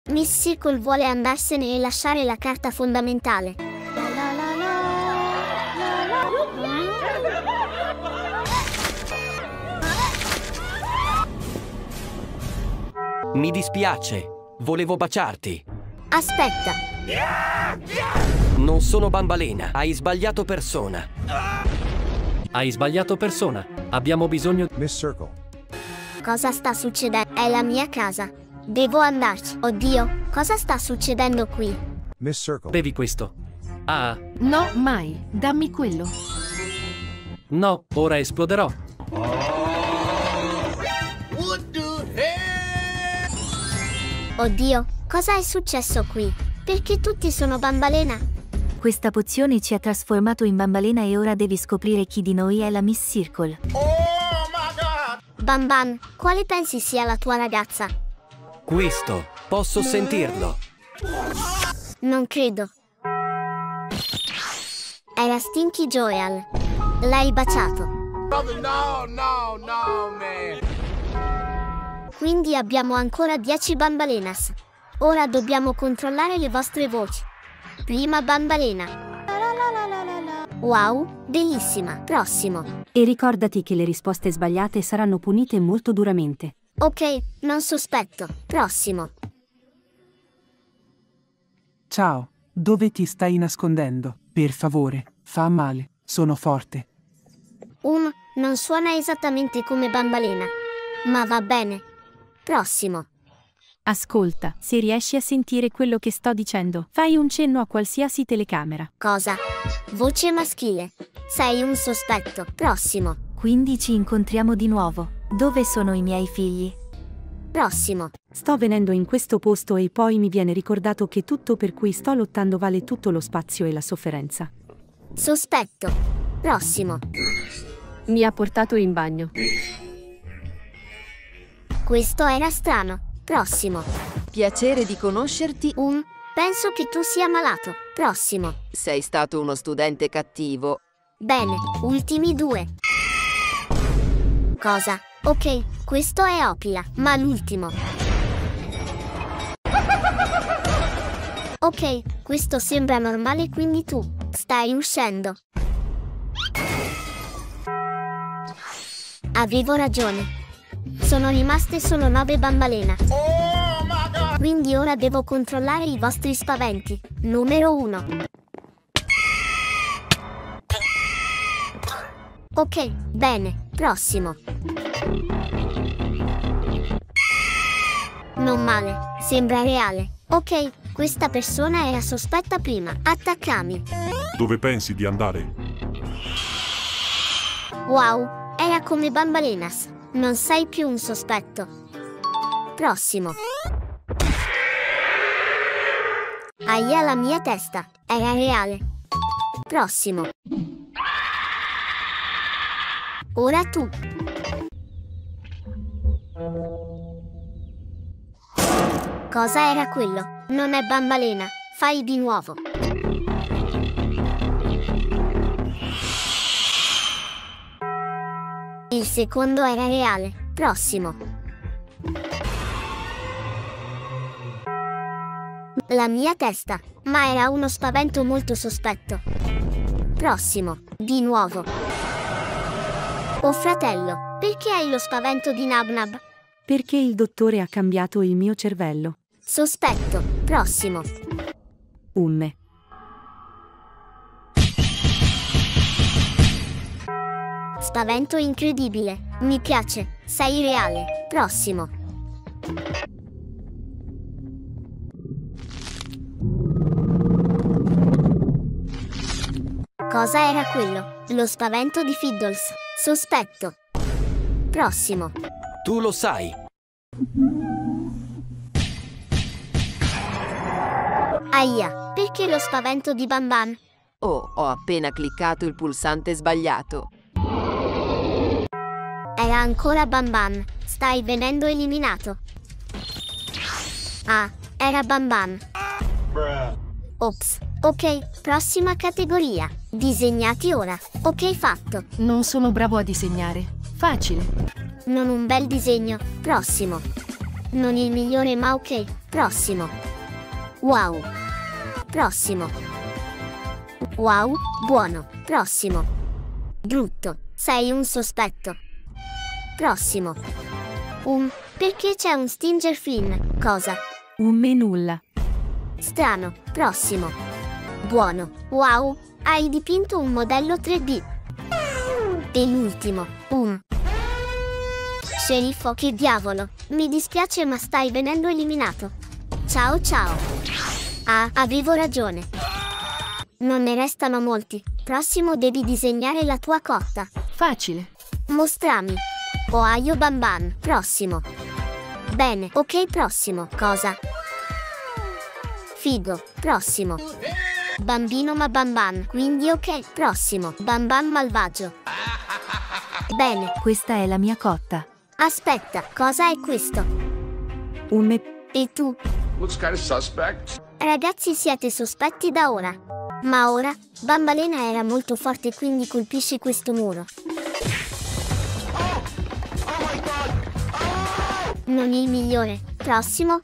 Miss Circle vuole andarsene e lasciare la carta fondamentale. Mi dispiace, volevo baciarti. Aspetta. Non sono Bambalena, hai sbagliato persona. Hai sbagliato persona. Abbiamo bisogno... Miss Circle. Cosa sta succedendo? È la mia casa. Devo andarci. Oddio, cosa sta succedendo qui? Miss Circle. Bevi questo. Ah, No, mai. Dammi quello. no, ora esploderò. Oddio, cosa è successo qui? Perché tutti sono Bambalena? Questa pozione ci ha trasformato in Bambalena e ora devi scoprire chi di noi è la Miss Circle. Bamban, quale pensi sia la tua ragazza? Questo, posso sentirlo. Non credo. Era Stinky Joel. L'hai baciato. No, man. Quindi abbiamo ancora 10 Bambalenas. Ora dobbiamo controllare le vostre voci. Prima Bambalena. Wow, bellissima. Prossimo. E ricordati che le risposte sbagliate saranno punite molto duramente. Ok, non sospetto. Prossimo. Ciao, dove ti stai nascondendo? Per favore, fa male, sono forte. Non suona esattamente come Bambalena. Ma va bene. Prossimo. Ascolta, se riesci a sentire quello che sto dicendo, fai un cenno a qualsiasi telecamera. Cosa? Voce maschile. Sei un sospetto. Prossimo. Quindi ci incontriamo di nuovo. Dove sono i miei figli? Prossimo. Sto venendo in questo posto e poi mi viene ricordato che tutto per cui sto lottando vale tutto lo spazio e la sofferenza. Sospetto. Prossimo. Mi ha portato in bagno. Questo era strano. Prossimo. Piacere di conoscerti. Penso che tu sia malato. Prossimo. Sei stato uno studente cattivo. Bene, ultimi 2. Cosa? Ok, questo è Opila, ma l'ultimo. Ok, questo sembra normale, quindi tu stai uscendo. Avevo ragione. Sono rimaste solo 9 Bambalena. Quindi ora devo controllare i vostri spaventi. Numero 1. Ok, bene, prossimo. Non male, sembra reale. Ok, questa persona era sospetta prima. Attaccami. Dove pensi di andare? Wow, era come Bambalenas. Non sei più un sospetto. Prossimo. Ahia, la mia testa. Era reale. Prossimo. Ora tu. Cosa era quello? Non è Bambalena. Fai di nuovo. Il secondo era reale. Prossimo. La mia testa. Ma era uno spavento molto sospetto. Prossimo. Di nuovo. Oh fratello, perché hai lo spavento di Nabnab? Perché il dottore ha cambiato il mio cervello. Sospetto. Prossimo. Me. Spavento incredibile. Mi piace. Sei reale. Prossimo. Cosa era quello? Lo spavento di Fiddles. Sospetto. Prossimo. Tu lo sai. Ahia, perché lo spavento di Bamban? Oh, ho appena cliccato il pulsante sbagliato. Era ancora Bamban. Stai venendo eliminato. Ah, era Bamban. Ops. Ok, prossima categoria. Disegnati ora. Ok, fatto. Non sono bravo a disegnare. Facile. Non un bel disegno. Prossimo. Non il migliore ma ok. Prossimo. Wow. Prossimo. Wow, buono. Prossimo. Brutto. Sei un sospetto. Prossimo. Perché c'è un Stinger Flynn? Cosa? Un me nulla. Strano. Prossimo. Buono. Wow, hai dipinto un modello 3D. E l'ultimo. Sceriffo, che diavolo. Mi dispiace ma stai venendo eliminato. Ciao ciao. Ah, avevo ragione. Non ne restano molti. Prossimo devi disegnare la tua cotta. Facile. Mostrami. Ohio Bamban. Prossimo. Bene, ok, prossimo. Cosa? Figo. Prossimo. Bambino ma Bamban. Quindi ok, prossimo. Bamban malvagio. Bene. Questa è la mia cotta. Aspetta, cosa è questo? Un me. E tu? Looks kind of suspect. Ragazzi, siete sospetti da ora. Ma ora, Bambalena era molto forte, quindi colpisci questo muro. Non il migliore. Prossimo.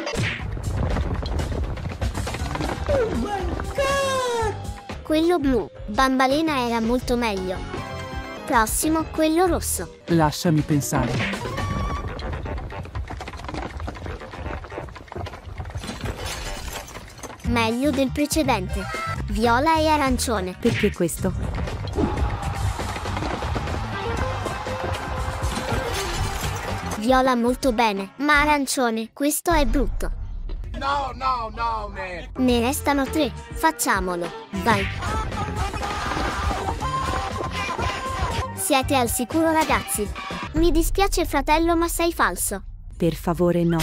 Quello blu. Bambalena era molto meglio. Prossimo, quello rosso. Lasciami pensare. Meglio del precedente. Viola e arancione. Perché questo? Viola molto bene, ma arancione, questo è brutto. No, no, no, man. Ne restano 3, facciamolo. Vai. Siete al sicuro, ragazzi? Mi dispiace fratello, ma sei falso. Per favore no.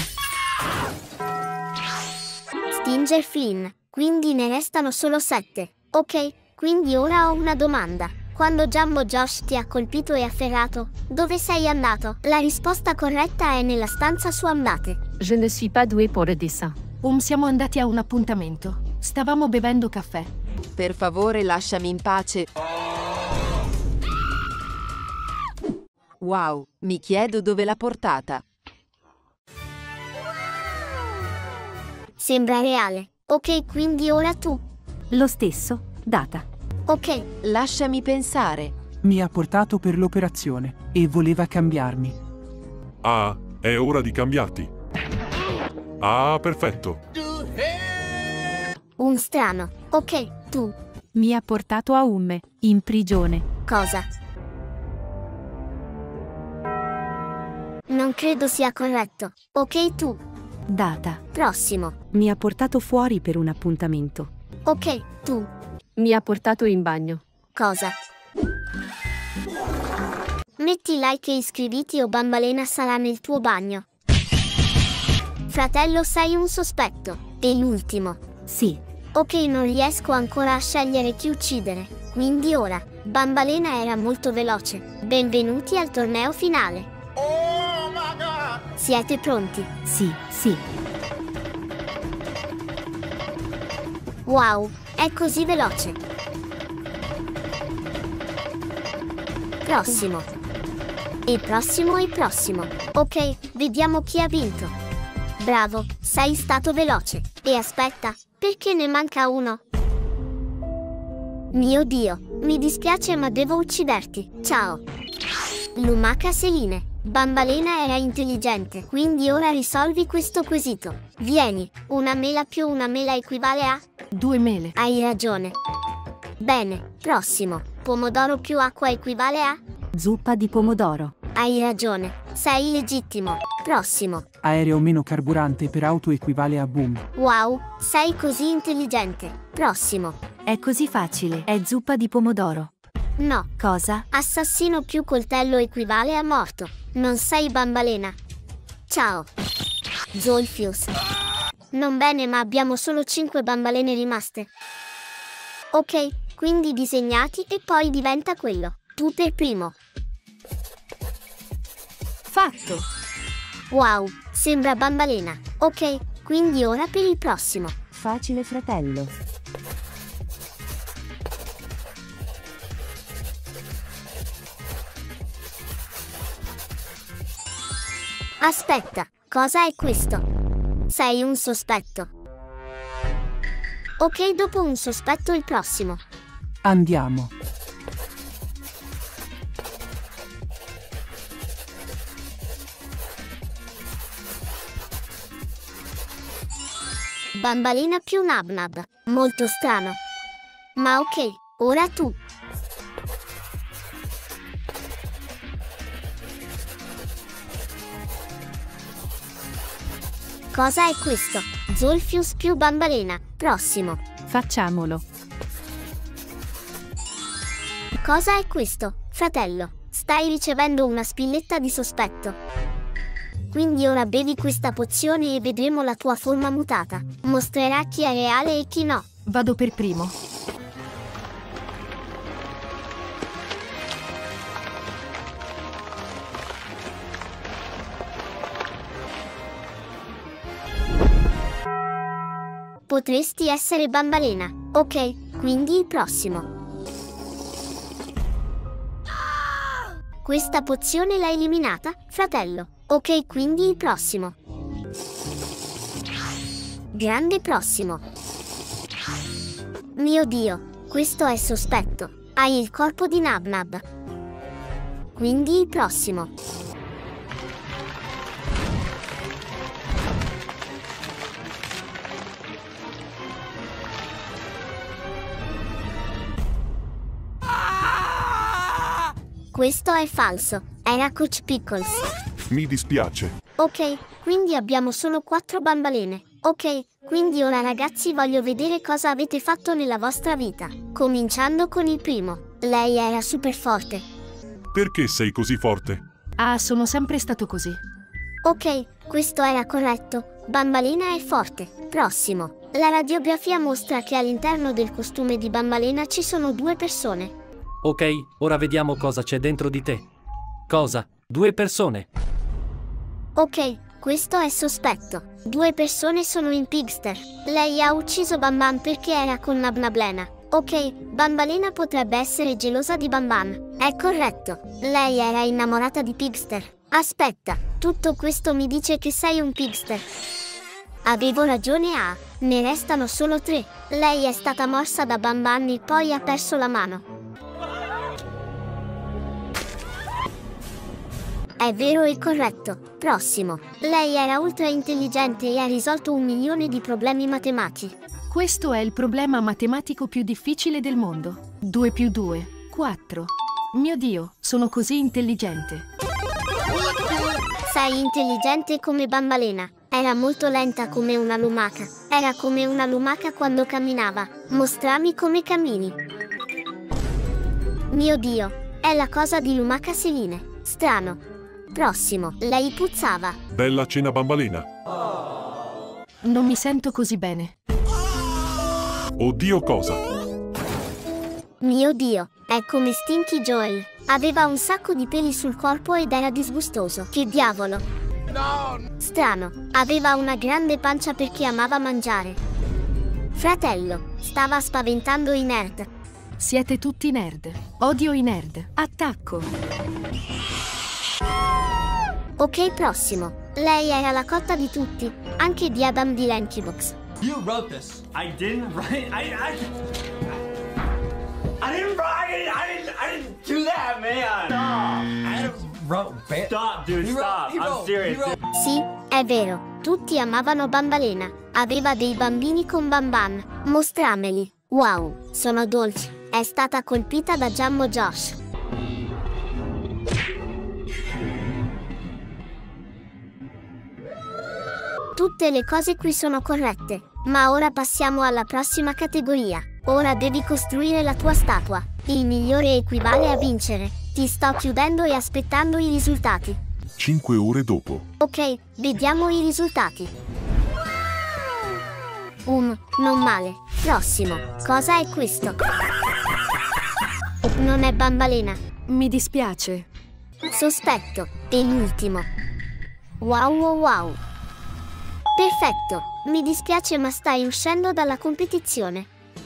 Stinger Flynn, quindi ne restano solo 7. Ok, quindi ora ho una domanda. Quando Jumbo Josh ti ha colpito e afferrato, dove sei andato? La risposta corretta è nella stanza su Andate. Je ne suis pas doué pour le dessin. Siamo andati a un appuntamento. Stavamo bevendo caffè. Per favore, lasciami in pace. Wow, mi chiedo dove l'ha portata. Sembra reale. Ok, quindi ora tu. Lo stesso, Data. Ok. Lasciami pensare. Mi ha portato per l'operazione e voleva cambiarmi. Ah, è ora di cambiarti. Ah, perfetto. Un strano. Ok, tu. Mi ha portato a Umme, in prigione. Cosa? Non credo sia corretto. Ok, tu. Data. Prossimo. Mi ha portato fuori per un appuntamento. Ok, tu. Mi ha portato in bagno. Cosa? Metti like e iscriviti o Bambalena sarà nel tuo bagno. Fratello, sei un sospetto. E l'ultimo. Sì. Ok, non riesco ancora a scegliere chi uccidere. Quindi ora, Bambalena era molto veloce. Benvenuti al torneo finale. Oh my God! Siete pronti? Sì, sì. Wow, è così veloce. Prossimo. E prossimo e prossimo. Ok, vediamo chi ha vinto. Bravo, sei stato veloce. E aspetta, perché ne manca uno? Mio Dio, mi dispiace ma devo ucciderti. Ciao. Lumaca Seline. Bambalena era intelligente, quindi ora risolvi questo quesito. Vieni, una mela più una mela equivale a? 2 mele. Hai ragione. Bene, prossimo. Pomodoro più acqua equivale a? Zuppa di pomodoro. Hai ragione, sei legittimo. Prossimo. Aereo meno carburante per auto equivale a boom. Wow, sei così intelligente. Prossimo. È così facile. È zuppa di pomodoro. No. Cosa? Assassino più coltello equivale a morto. Non sei Bambalena. Ciao. Zolfius. Non bene, ma abbiamo solo 5 bambalene rimaste. Ok, quindi disegnati e poi diventa quello. Tu per primo. Fatto. Wow, sembra Bambalena. Ok, quindi ora per il prossimo. Facile, fratello. Aspetta, Cosa è questo? Sei un sospetto. Ok, dopo un sospetto il prossimo. Andiamo. Bambalina più Nabnab. Molto strano. Ma ok, ora tu. Cosa è questo? Zolfius più Bambalina. Prossimo. Facciamolo. Cosa è questo, fratello? Stai ricevendo una spilletta di sospetto. Quindi ora bevi questa pozione e vedremo la tua forma mutata. Mostrerà chi è reale e chi no. Vado per primo. Potresti essere Bambalina. Ok, quindi il prossimo. Questa pozione l'hai eliminata, fratello. Ok, quindi il prossimo. Grande prossimo. Mio Dio, questo è sospetto. Hai il corpo di Nabnab. Quindi il prossimo. Questo è falso. Era Coach Pickles. Mi dispiace. Ok, quindi abbiamo solo 4 bambaline. Ok, quindi ora ragazzi voglio vedere cosa avete fatto nella vostra vita. Cominciando con il primo. Lei era super forte. Perché sei così forte? Ah, sono sempre stato così. Ok, questo era corretto. Bambalina è forte. Prossimo. La radiografia mostra che all'interno del costume di Bambalina ci sono 2 persone. Ok, ora vediamo cosa c'è dentro di te. Cosa? 2 persone. Ok, questo è sospetto. 2 persone sono in Pigster. Lei ha ucciso Bamban perché era con Nabnablena. Ok, Bambalina potrebbe essere gelosa di Bamban. È corretto. Lei era innamorata di Pigster. Aspetta, tutto questo mi dice che sei un Pigster. Avevo ragione ne restano solo 3. Lei è stata morsa da Bamban e poi ha perso la mano. È vero e corretto. Prossimo. Lei era ultra intelligente e ha risolto 1 milione di problemi matematici. Questo è il problema matematico più difficile del mondo. 2 più 2, 4. Mio Dio, sono così intelligente. Sei intelligente come Bambalena. Era molto lenta come una lumaca. Era come una lumaca quando camminava. Mostrami come cammini. Mio Dio, è la cosa di lumaca Seline. Strano. Prossimo. Lei puzzava. Bella cena Bambalina. Non mi sento così bene. Oddio cosa? Mio Dio, è come Stinky Joel. Aveva un sacco di peli sul corpo ed era disgustoso. Che diavolo? Strano. Aveva una grande pancia perché amava mangiare. Fratello, stava spaventando i nerd. Siete tutti nerd. Odio i nerd. Attacco. Ok, prossimo. Lei era la cotta di tutti, anche di Adam di Lankybox. You wrote this. I didn't write. I didn't write. I didn't do that, man. Stop, dude. Stop. I'm serious. Sì, è vero. Tutti amavano Bambalena. Aveva dei bambini con Bamban. Mostrameli. Wow, sono dolci. È stata colpita da Jumbo Josh. Tutte le cose qui sono corrette, ma ora passiamo alla prossima categoria. Ora devi costruire la tua statua. Il migliore equivale a vincere. Ti sto chiudendo e aspettando i risultati. 5 ore dopo. Ok, vediamo i risultati. Non male. Prossimo. Cosa è questo? Non è Bambalena. Mi dispiace. Sospetto. E l'ultimo. Wow. Perfetto, mi dispiace ma stai uscendo dalla competizione.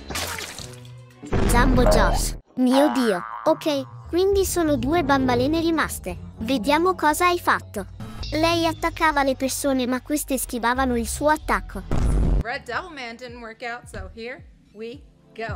Jumbo Josh. Mio Dio. Ok, quindi sono 2 bambalene rimaste. Vediamo cosa hai fatto. Lei attaccava le persone ma queste schivavano il suo attacco. Red Devil Man didn't work out, so here we go.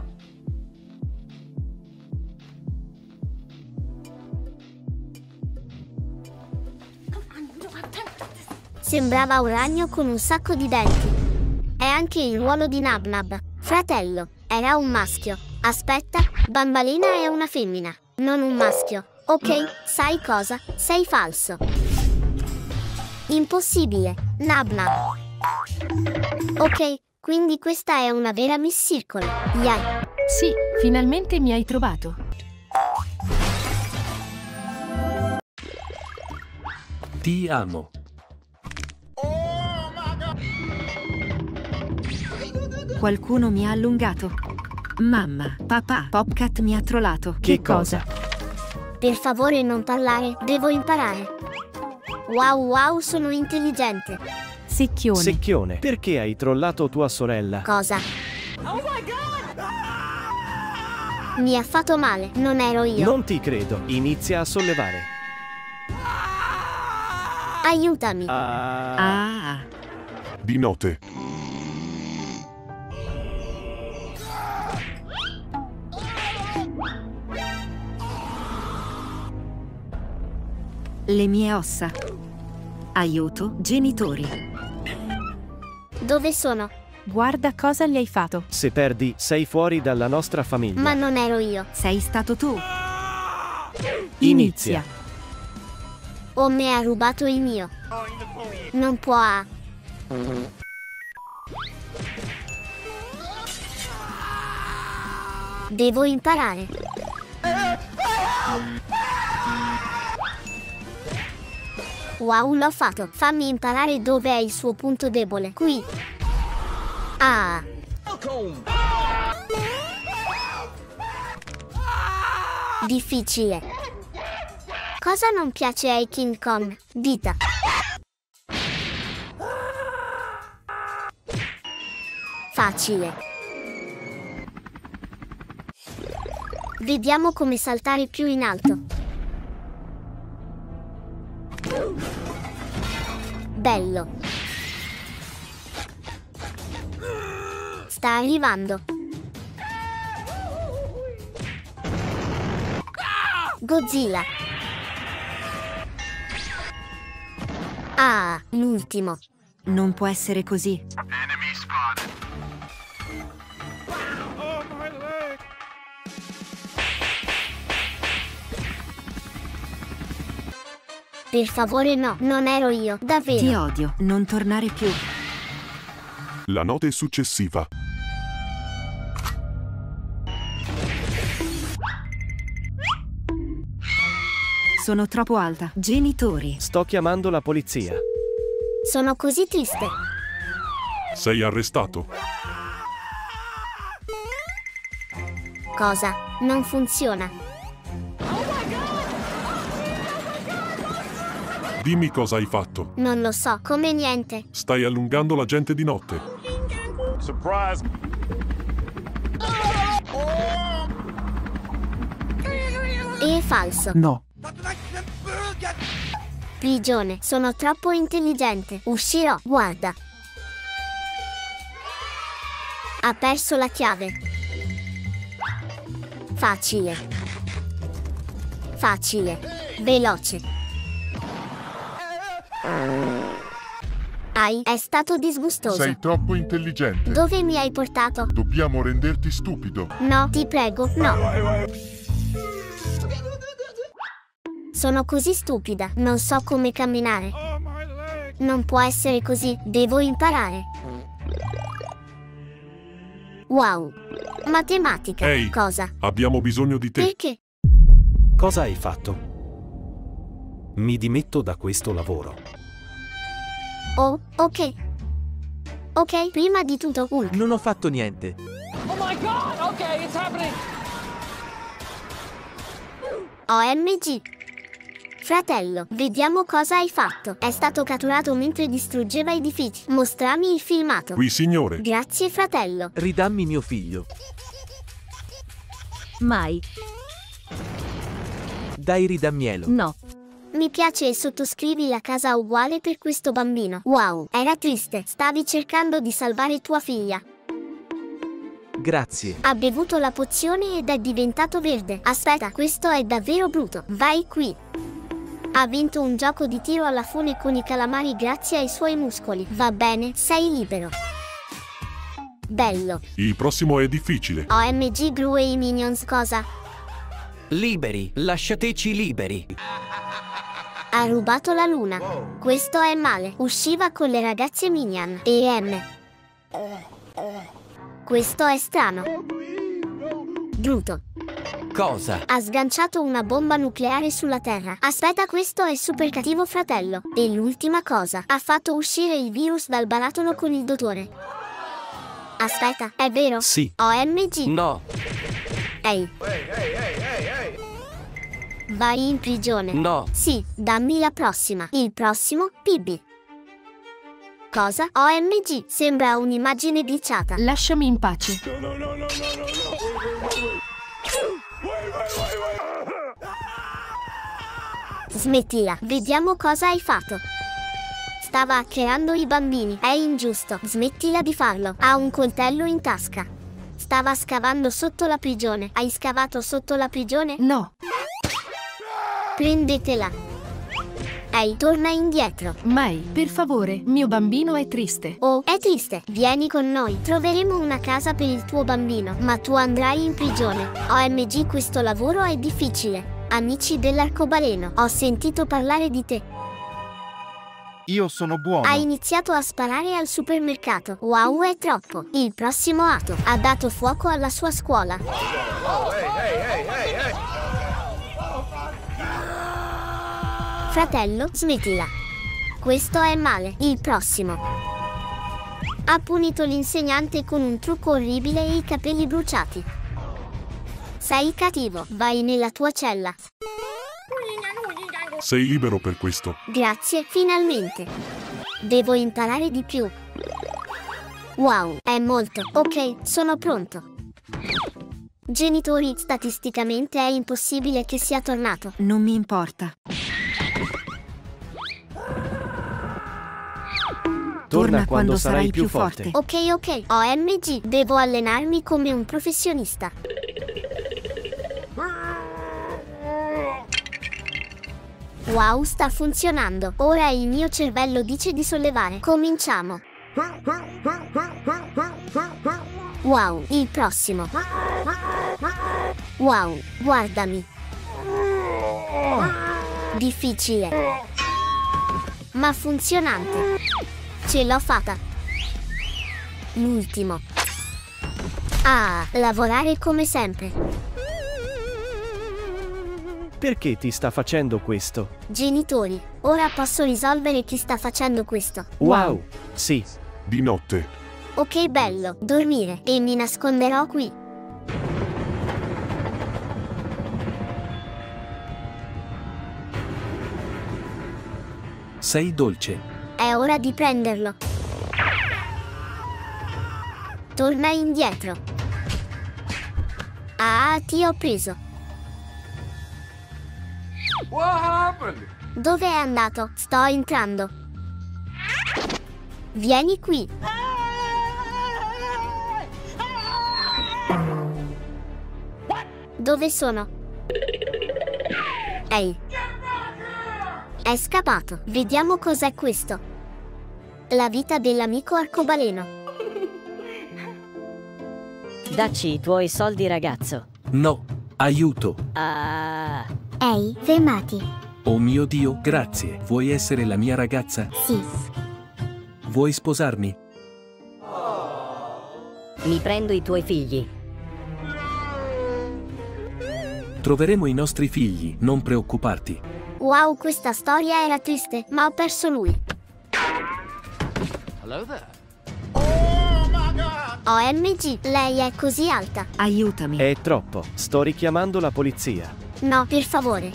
Sembrava un ragno con un sacco di denti. È anche il ruolo di Nabnab. Fratello, era un maschio. Aspetta, Bambalina è una femmina, non un maschio. Ok, sai cosa? Sei falso. Impossibile, Nabnab. Ok, quindi questa è una vera Miss Circle. Yay. Sì, finalmente mi hai trovato. Ti amo. Qualcuno mi ha allungato. Mamma, papà, Popcat mi ha trollato. Che cosa? Per favore non parlare, devo imparare. Wow, sono intelligente. Secchione. Secchione, perché hai trollato tua sorella? Cosa? Mi ha fatto male, non ero io. Non ti credo, inizia a sollevare. Aiutami. Di notte. Le mie ossa. Aiuto, genitori. Dove sono? Guarda cosa gli hai fatto. Se perdi, sei fuori dalla nostra famiglia. Ma non ero io. Sei stato tu. Inizia. O me ha rubato il mio. Non può. Devo imparare. Wow, l'ho fatto. Fammi imparare dove è il suo punto debole. Qui. Ah. Difficile. Cosa non piace ai King Kong? Dita. Facile. Vediamo come saltare più in alto. Bello. Sta arrivando. Godzilla. Ah, l'ultimo. Non può essere così. Per favore no, non ero io, davvero. Ti odio, non tornare più. La notte successiva. Sono troppo alta. Genitori. Sto chiamando la polizia. Sono così triste. Sei arrestato. Cosa? Non funziona. Dimmi cosa hai fatto. Non lo so, come niente. Stai allungando la gente di notte. Surprise! E è falso. No. Prigione, sono troppo intelligente. Uscirò, guarda. Ha perso la chiave. Facile. Facile. Veloce. È stato disgustoso. Sei troppo intelligente. Dove mi hai portato? Dobbiamo renderti stupido. No, ti prego, no. Sono così stupida, non so come camminare. Non può essere così, devo imparare. Wow. Matematica. Ehi, cosa? Abbiamo bisogno di te. Perché? Cosa hai fatto? Mi dimetto da questo lavoro. Oh, ok. Ok, prima di tutto Hulk. Non ho fatto niente. Oh my god! Okay, it's happening! OMG. Fratello, vediamo cosa hai fatto. È stato catturato mentre distruggeva edifici. Mostrami il filmato. Qui, signore. Grazie, fratello. Ridammi mio figlio. Mai. Dai, ridammielo. No. mi piace e sottoscrivi la casa uguale per questo bambino. Wow, era triste. Stavi cercando di salvare tua figlia. Grazie. Ha bevuto la pozione ed è diventato verde. Aspetta, questo è davvero brutto. Vai qui. Ha vinto un gioco di tiro alla fune con i calamari grazie ai suoi muscoli. Va bene, sei libero. Bello. Il prossimo è difficile. OMG Gru e i Minions cosa? Liberi, lasciateci liberi. Ha rubato la luna. Questo è male. Usciva con le ragazze Minion. Questo è strano. Brutto. Cosa? Ha sganciato una bomba nucleare sulla Terra. Aspetta, questo è super cattivo fratello. E l'ultima cosa. Ha fatto uscire il virus dal barattolo con il dottore. Aspetta, è vero? Sì. OMG. No. Ehi. Vai in prigione. No. Sì, dammi la prossima. Il prossimo, Pibby. Cosa? OMG, sembra un'immagine glitchata. Lasciami in pace. Smettila, vediamo cosa hai fatto. Stava hackerando i bambini, è ingiusto. Smettila di farlo. Ha un coltello in tasca. Stava scavando sotto la prigione. Hai scavato sotto la prigione? No. Prendetela. Ehi, torna indietro. Mai, per favore, mio bambino è triste. Oh, è triste. Vieni con noi. Troveremo una casa per il tuo bambino, ma tu andrai in prigione. OMG, questo lavoro è difficile. Amici dell'arcobaleno, ho sentito parlare di te. Io sono buono. Ha iniziato a sparare al supermercato. Wow, è troppo. Il prossimo atto. Ha dato fuoco alla sua scuola. Fratello, smettila. Questo è male. Il prossimo. Ha punito l'insegnante con un trucco orribile e i capelli bruciati. Sei cattivo. Vai nella tua cella. Sei libero per questo. Grazie, finalmente. Devo imparare di più. Wow, è molto. Ok, sono pronto. Genitori, statisticamente è impossibile che sia tornato. Non mi importa. Torna quando sarai più forte. Ok, OMG, devo allenarmi come un professionista. Wow, sta funzionando. Ora il mio cervello dice di sollevare. Cominciamo. Wow, il prossimo. Wow, guardami. Difficile, ma funzionante. Ce l'ho fatta. L'ultimo. Ah, lavorare come sempre. Perché ti sta facendo questo? Genitori, ora posso risolvere chi sta facendo questo. Wow, sì. Di notte. Ok, bello, dormire. E mi nasconderò qui. Sei dolce. È ora di prenderlo. Torna indietro. Ah, ti ho preso. What happened? Dove è andato? Sto entrando. Vieni qui. Dove sono? Ehi. È scappato. Vediamo cos'è questo. La vita dell'amico arcobaleno. Dacci i tuoi soldi, ragazzo. No, aiuto. Ehi, fermati. Oh mio Dio, grazie. Vuoi essere la mia ragazza? Sì. Vuoi sposarmi? Mi prendo i tuoi figli. Troveremo i nostri figli, non preoccuparti. Wow, questa storia era triste, ma ho perso lui. Hello there. OMG, lei è così alta. Aiutami. È troppo. Sto richiamando la polizia. No, per favore.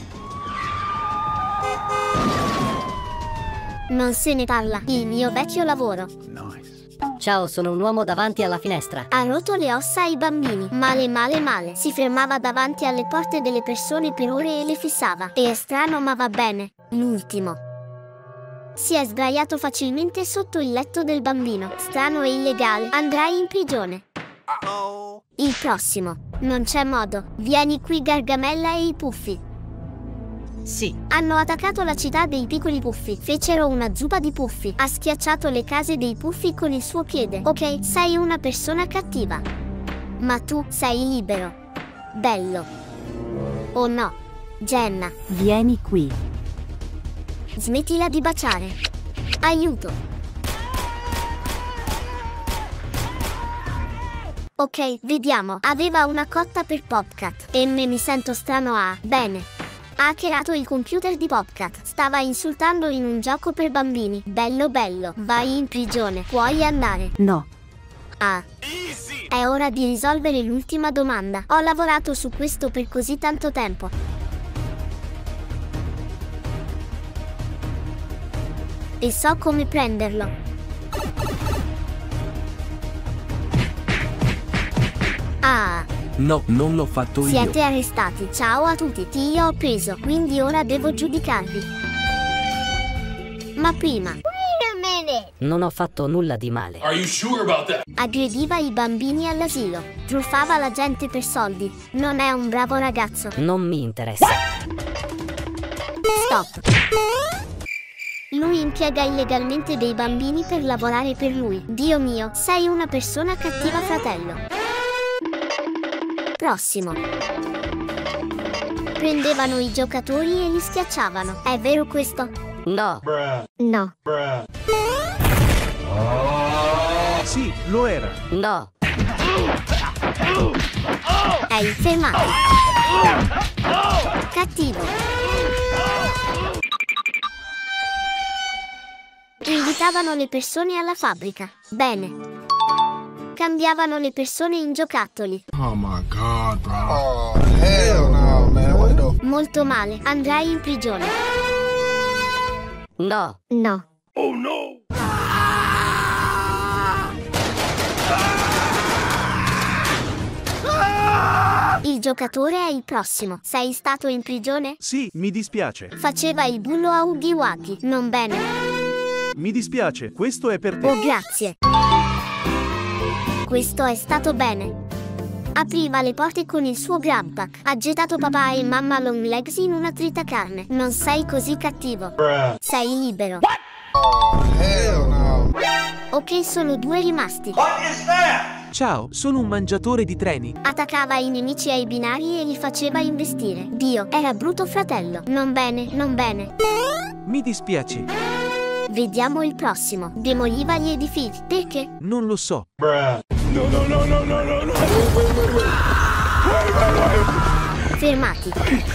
Non se ne parla. Il mio vecchio lavoro. Ciao, sono un uomo davanti alla finestra. Ha rotto le ossa ai bambini. Male, male, male. Si fermava davanti alle porte delle persone per ore e le fissava. E è strano, ma va bene. L'ultimo. Si è sdraiato facilmente sotto il letto del bambino. Strano e illegale. Andrai in prigione. Il prossimo. Non c'è modo. Vieni qui, Gargamella e i puffi. Sì. Hanno attaccato la città dei piccoli puffi. Fecero una zuppa di puffi. Ha schiacciato le case dei puffi con il suo piede. Ok, sei una persona cattiva. Ma tu sei libero. Bello. Oh no. Jenna. Vieni qui. Smettila di baciare. Aiuto. Ok, vediamo. Aveva una cotta per Popcat. E mi sento strano. Bene. Ha hackerato il computer di Popcat. Stava insultando in un gioco per bambini. Bello bello. Vai in prigione. Puoi andare. No. È ora di risolvere l'ultima domanda. Ho lavorato su questo per così tanto tempo. E so come prenderlo. No, non l'ho fatto io. Siete arrestati. Ciao a tutti. Ti ho preso, quindi ora devo giudicarvi. Ma prima. Non ho fatto nulla di male. Are you sure about that? Aggrediva i bambini all'asilo. Truffava la gente per soldi. Non è un bravo ragazzo. Non mi interessa. Stop. Lui impiega illegalmente dei bambini per lavorare per lui. Dio mio, sei una persona cattiva, fratello. Prossimo. Prendevano i giocatori e li schiacciavano. È vero questo? No. No. Sì, lo era. No. Fermati. Cattivo. Invitavano le persone alla fabbrica. Bene. Cambiavano le persone in giocattoli. Oh my god, bro. Oh, hell no, man. What the... Molto male. Andrai in prigione. No. No. Oh no. Il giocatore è il prossimo. Sei stato in prigione? Sì, mi dispiace. Faceva il bullo a Huggy Wuggy. Non bene. Mi dispiace, questo è per te. Oh, grazie. Questo è stato bene. Apriva le porte con il suo grabpack. Ha gettato papà e mamma Longlegs in una tritacarne. Non sei così cattivo. Sei libero. Oh, hell no. Ok, sono 2 rimasti. What is that? Ciao, sono un mangiatore di treni. Attaccava i nemici ai binari e li faceva investire. Dio, era brutto, fratello. Non bene, non bene. Mi dispiace. Vediamo il prossimo. Demoliva gli edifici. Perché? Non lo so. No, no, no, no, no, no, no. Fermati.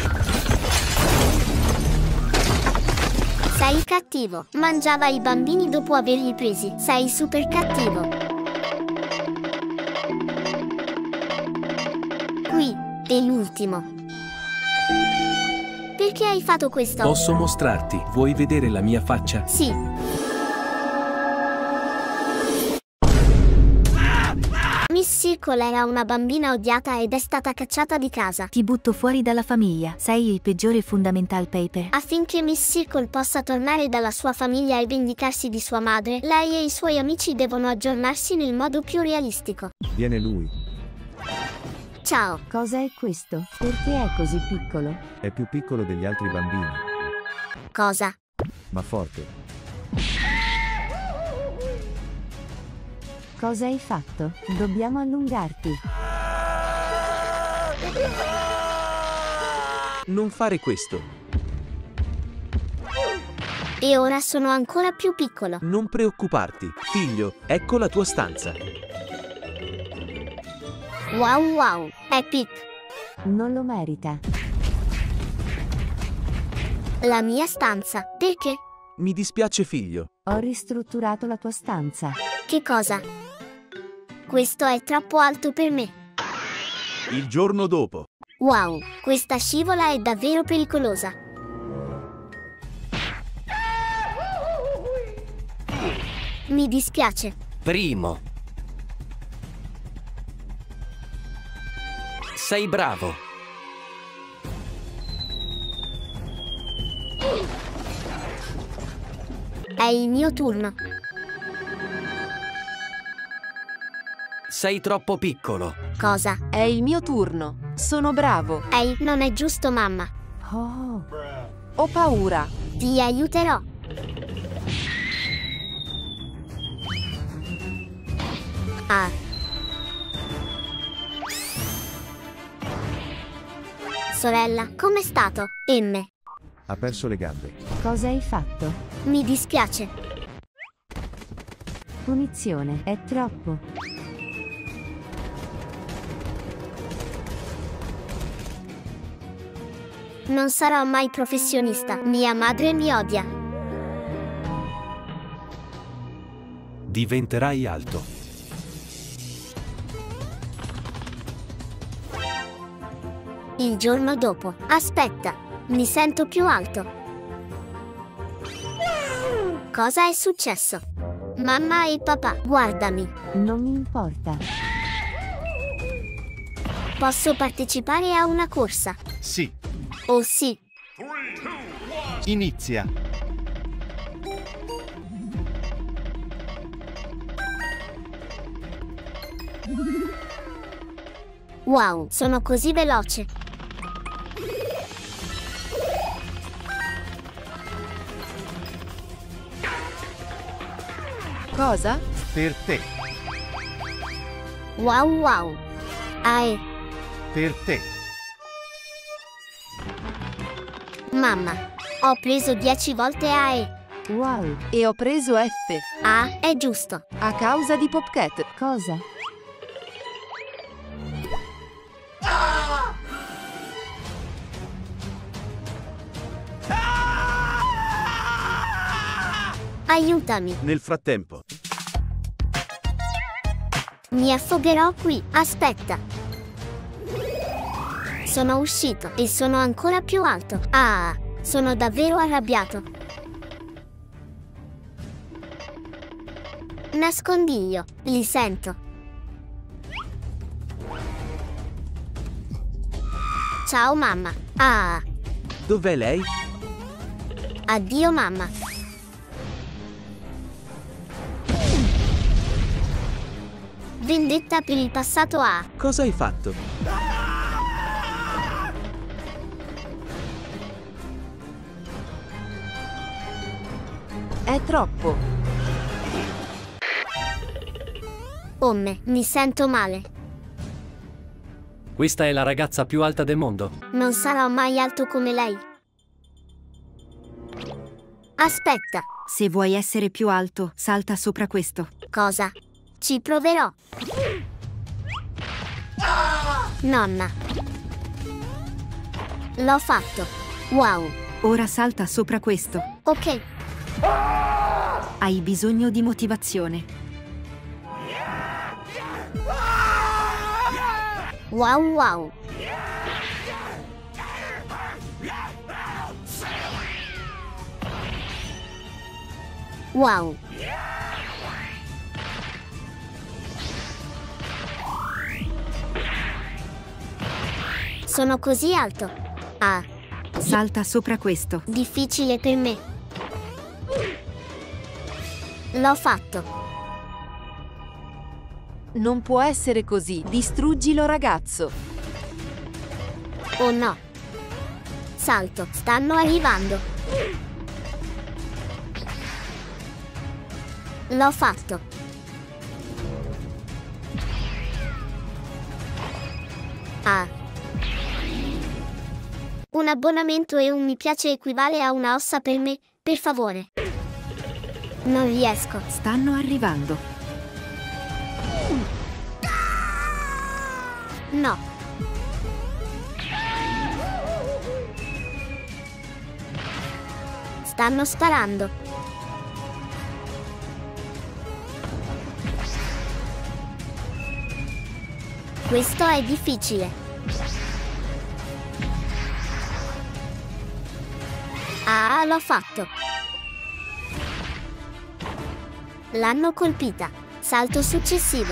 Sei cattivo. Mangiava i bambini dopo averli presi. Sei super cattivo. Qui, è l'ultimo. Perché hai fatto questo? Posso mostrarti? Vuoi vedere la mia faccia? Sì. Miss Circle era una bambina odiata ed è stata cacciata di casa. Ti butto fuori dalla famiglia. Sei il peggiore Fundamental Paper. Affinché Miss Circle possa tornare dalla sua famiglia e vendicarsi di sua madre, lei e i suoi amici devono aggiornarsi nel modo più realistico. Viene lui. Ciao. Cosa è questo? Perché è così piccolo? È più piccolo degli altri bambini. Cosa? Ma forte. Cosa hai fatto? Dobbiamo allungarti. Non fare questo. E ora sono ancora più piccolo. Non preoccuparti, figlio, ecco la tua stanza. Wow wow, epic. Non lo merita. La mia stanza, perché? Mi dispiace, figlio. Ho ristrutturato la tua stanza. Che cosa? Questo è troppo alto per me. Il giorno dopo. Wow, questa scivola è davvero pericolosa. Mi dispiace. Primo. Sei bravo. È il mio turno. Sei troppo piccolo. Cosa? È il mio turno. Sono bravo. Ehi, non è giusto, mamma. Oh. Ho paura. Ti aiuterò. Ah. Sorella, com'è stato? M. Ha perso le gambe. Cosa hai fatto? Mi dispiace. Punizione, è troppo. Non sarò mai professionista. Mia madre mi odia. Diventerai alto. Il giorno dopo. Aspetta, mi sento più alto. Cosa è successo? Mamma e papà, guardami. Non mi importa. Posso partecipare a una corsa? Sì. Oh sì. Inizia. Wow, sono così veloce. Cosa? Per te. Wow wow. Ae. Per te. Mamma, ho preso 10 volte AE. Wow. E ho preso F. Ah, è giusto. A causa di Popcat. Cosa? Aiutami. Nel frattempo. Mi affogherò qui. Aspetta. Sono uscito e sono ancora più alto. Ah, sono davvero arrabbiato. Nascondiglio. Li sento. Ciao mamma. Ah. Dov'è lei? Addio mamma. Vendetta per il passato A. Cosa hai fatto? È troppo. Omme, mi sento male. Questa è la ragazza più alta del mondo. Non sarò mai alto come lei. Aspetta. Se vuoi essere più alto, salta sopra questo. Cosa? Ci proverò. Nonna. L'ho fatto. Wow. Ora salta sopra questo. Ok. Hai bisogno di motivazione. Wow wow. Wow. Sono così alto. Ah. Salta sopra questo. Difficile per me. L'ho fatto. Non può essere così. Distruggilo, ragazzo. Oh no. Salto. Stanno arrivando. L'ho fatto. Ah. Un abbonamento e un mi piace equivale a una ossa per me, per favore. Non riesco. Stanno arrivando. No. Stanno sparando. Questo è difficile. Ah, l'ho fatto. L'hanno colpita. Salto successivo.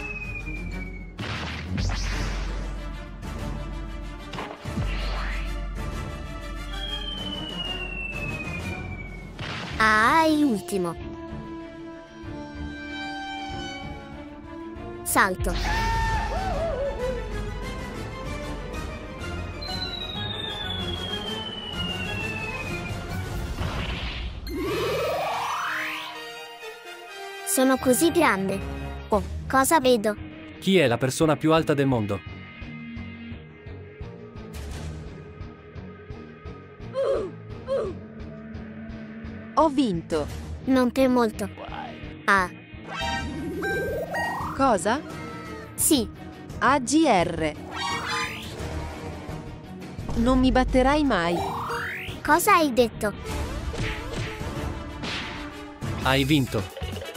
Ah, è l'ultimo. Salto. Sono così grande. Oh, cosa vedo? Chi è la persona più alta del mondo? Ho vinto. Non per molto. Ah. Cosa? Sì. AGR. Non mi batterai mai. Cosa hai detto? Hai vinto.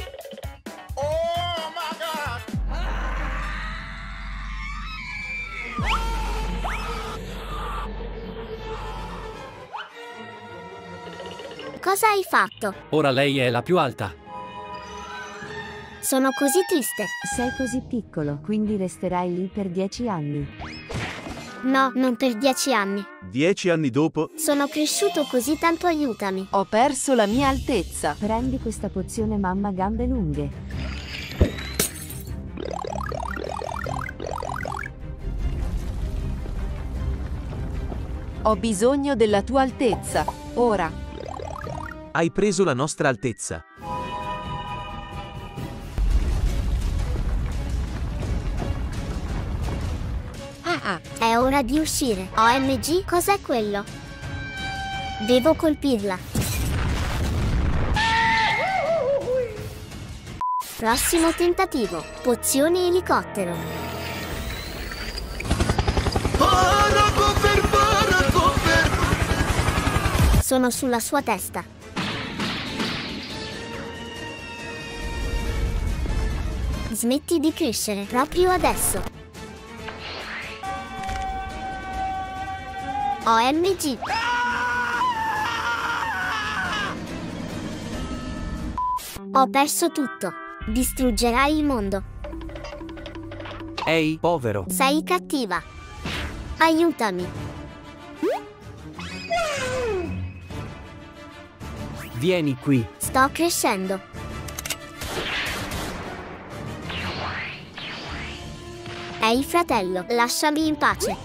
Cosa hai fatto? Ora lei è la più alta. Sono così triste. Sei così piccolo, quindi resterai lì per 10 anni. No, non per 10 anni. 10 anni dopo. Sono cresciuto così tanto, aiutami. Ho perso la mia altezza. Prendi questa pozione mamma gambe lunghe. Ho bisogno della tua altezza. Ora. Hai preso la nostra altezza. È ora di uscire. OMG, cos'è quello? Devo colpirla. Prossimo tentativo. Pozione elicottero. Sono sulla sua testa. Smetti di crescere proprio adesso. OMG. Ho perso tutto. Distruggerai il mondo. Ehi, povero. Sei cattiva. Aiutami. Vieni qui. Sto crescendo. Ehi fratello, lasciami in pace.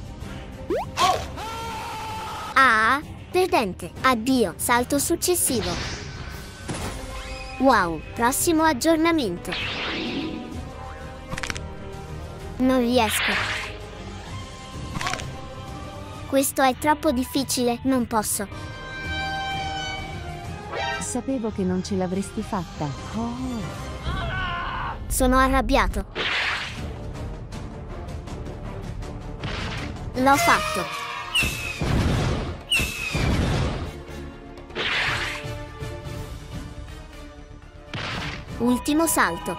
Ah, perdente. Addio, salto successivo. Wow, prossimo aggiornamento. Non riesco. Questo è troppo difficile, non posso. Sapevo che non ce l'avresti fatta. Oh. Sono arrabbiato. L'ho fatto. Ultimo salto.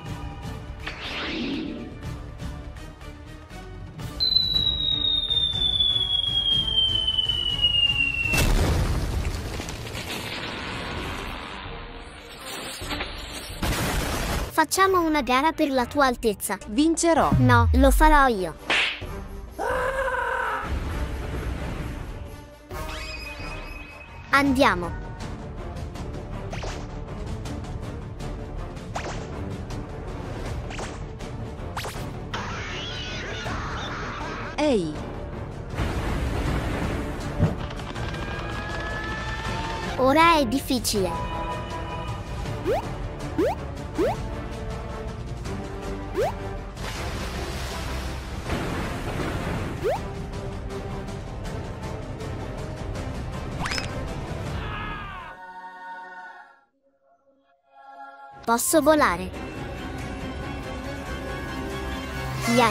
Facciamo una gara per la tua altezza. Vincerò. No, lo farò io. Andiamo. Ehi. Ora è difficile. Posso volare. Yeah.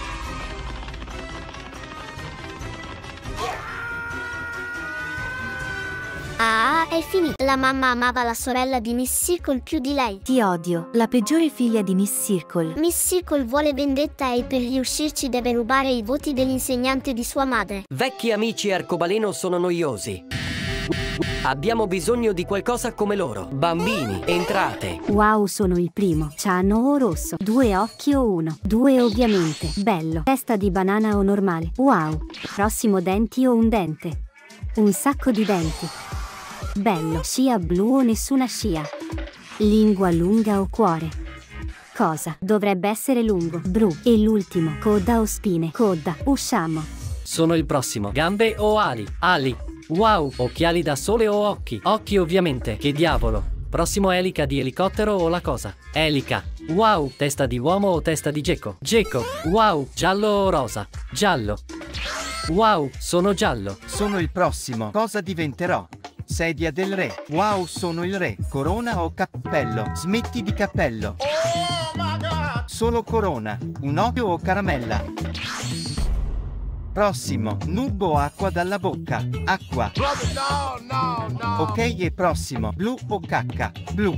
Ah, è finita. La mamma amava la sorella di Miss Circle più di lei. Ti odio, la peggiore figlia di Miss Circle. Miss Circle vuole vendetta e per riuscirci deve rubare i voti dell'insegnante di sua madre. Vecchi amici arcobaleno sono noiosi. Abbiamo bisogno di qualcosa come loro. Bambini, entrate. Wow, sono il primo. Ciano o rosso? 2 occhi o 1? 2 ovviamente. Bello. Testa di banana o normale? Wow. Prossimo, denti o un dente? Un sacco di denti. Bello. Scia blu o nessuna scia? Lingua lunga o cuore? Cosa? Dovrebbe essere lungo. Bru. E l'ultimo, coda o spine? Coda. Usciamo. Sono il prossimo. Gambe o ali? Ali. Wow, occhiali da sole o occhi? Occhi ovviamente. Che diavolo? Prossimo, elica di elicottero o la cosa? Elica. Wow, testa di uomo o testa di geco? Geco. Wow, giallo o rosa? Giallo. Wow, sono giallo. Sono il prossimo. Cosa diventerò? Sedia del re. Wow, sono il re. Corona o cappello? Smetti di cappello. Solo corona. Un occhio o caramella? Prossimo. Nubbo o acqua dalla bocca? Acqua. Ok, e prossimo. Blu o cacca? Blu.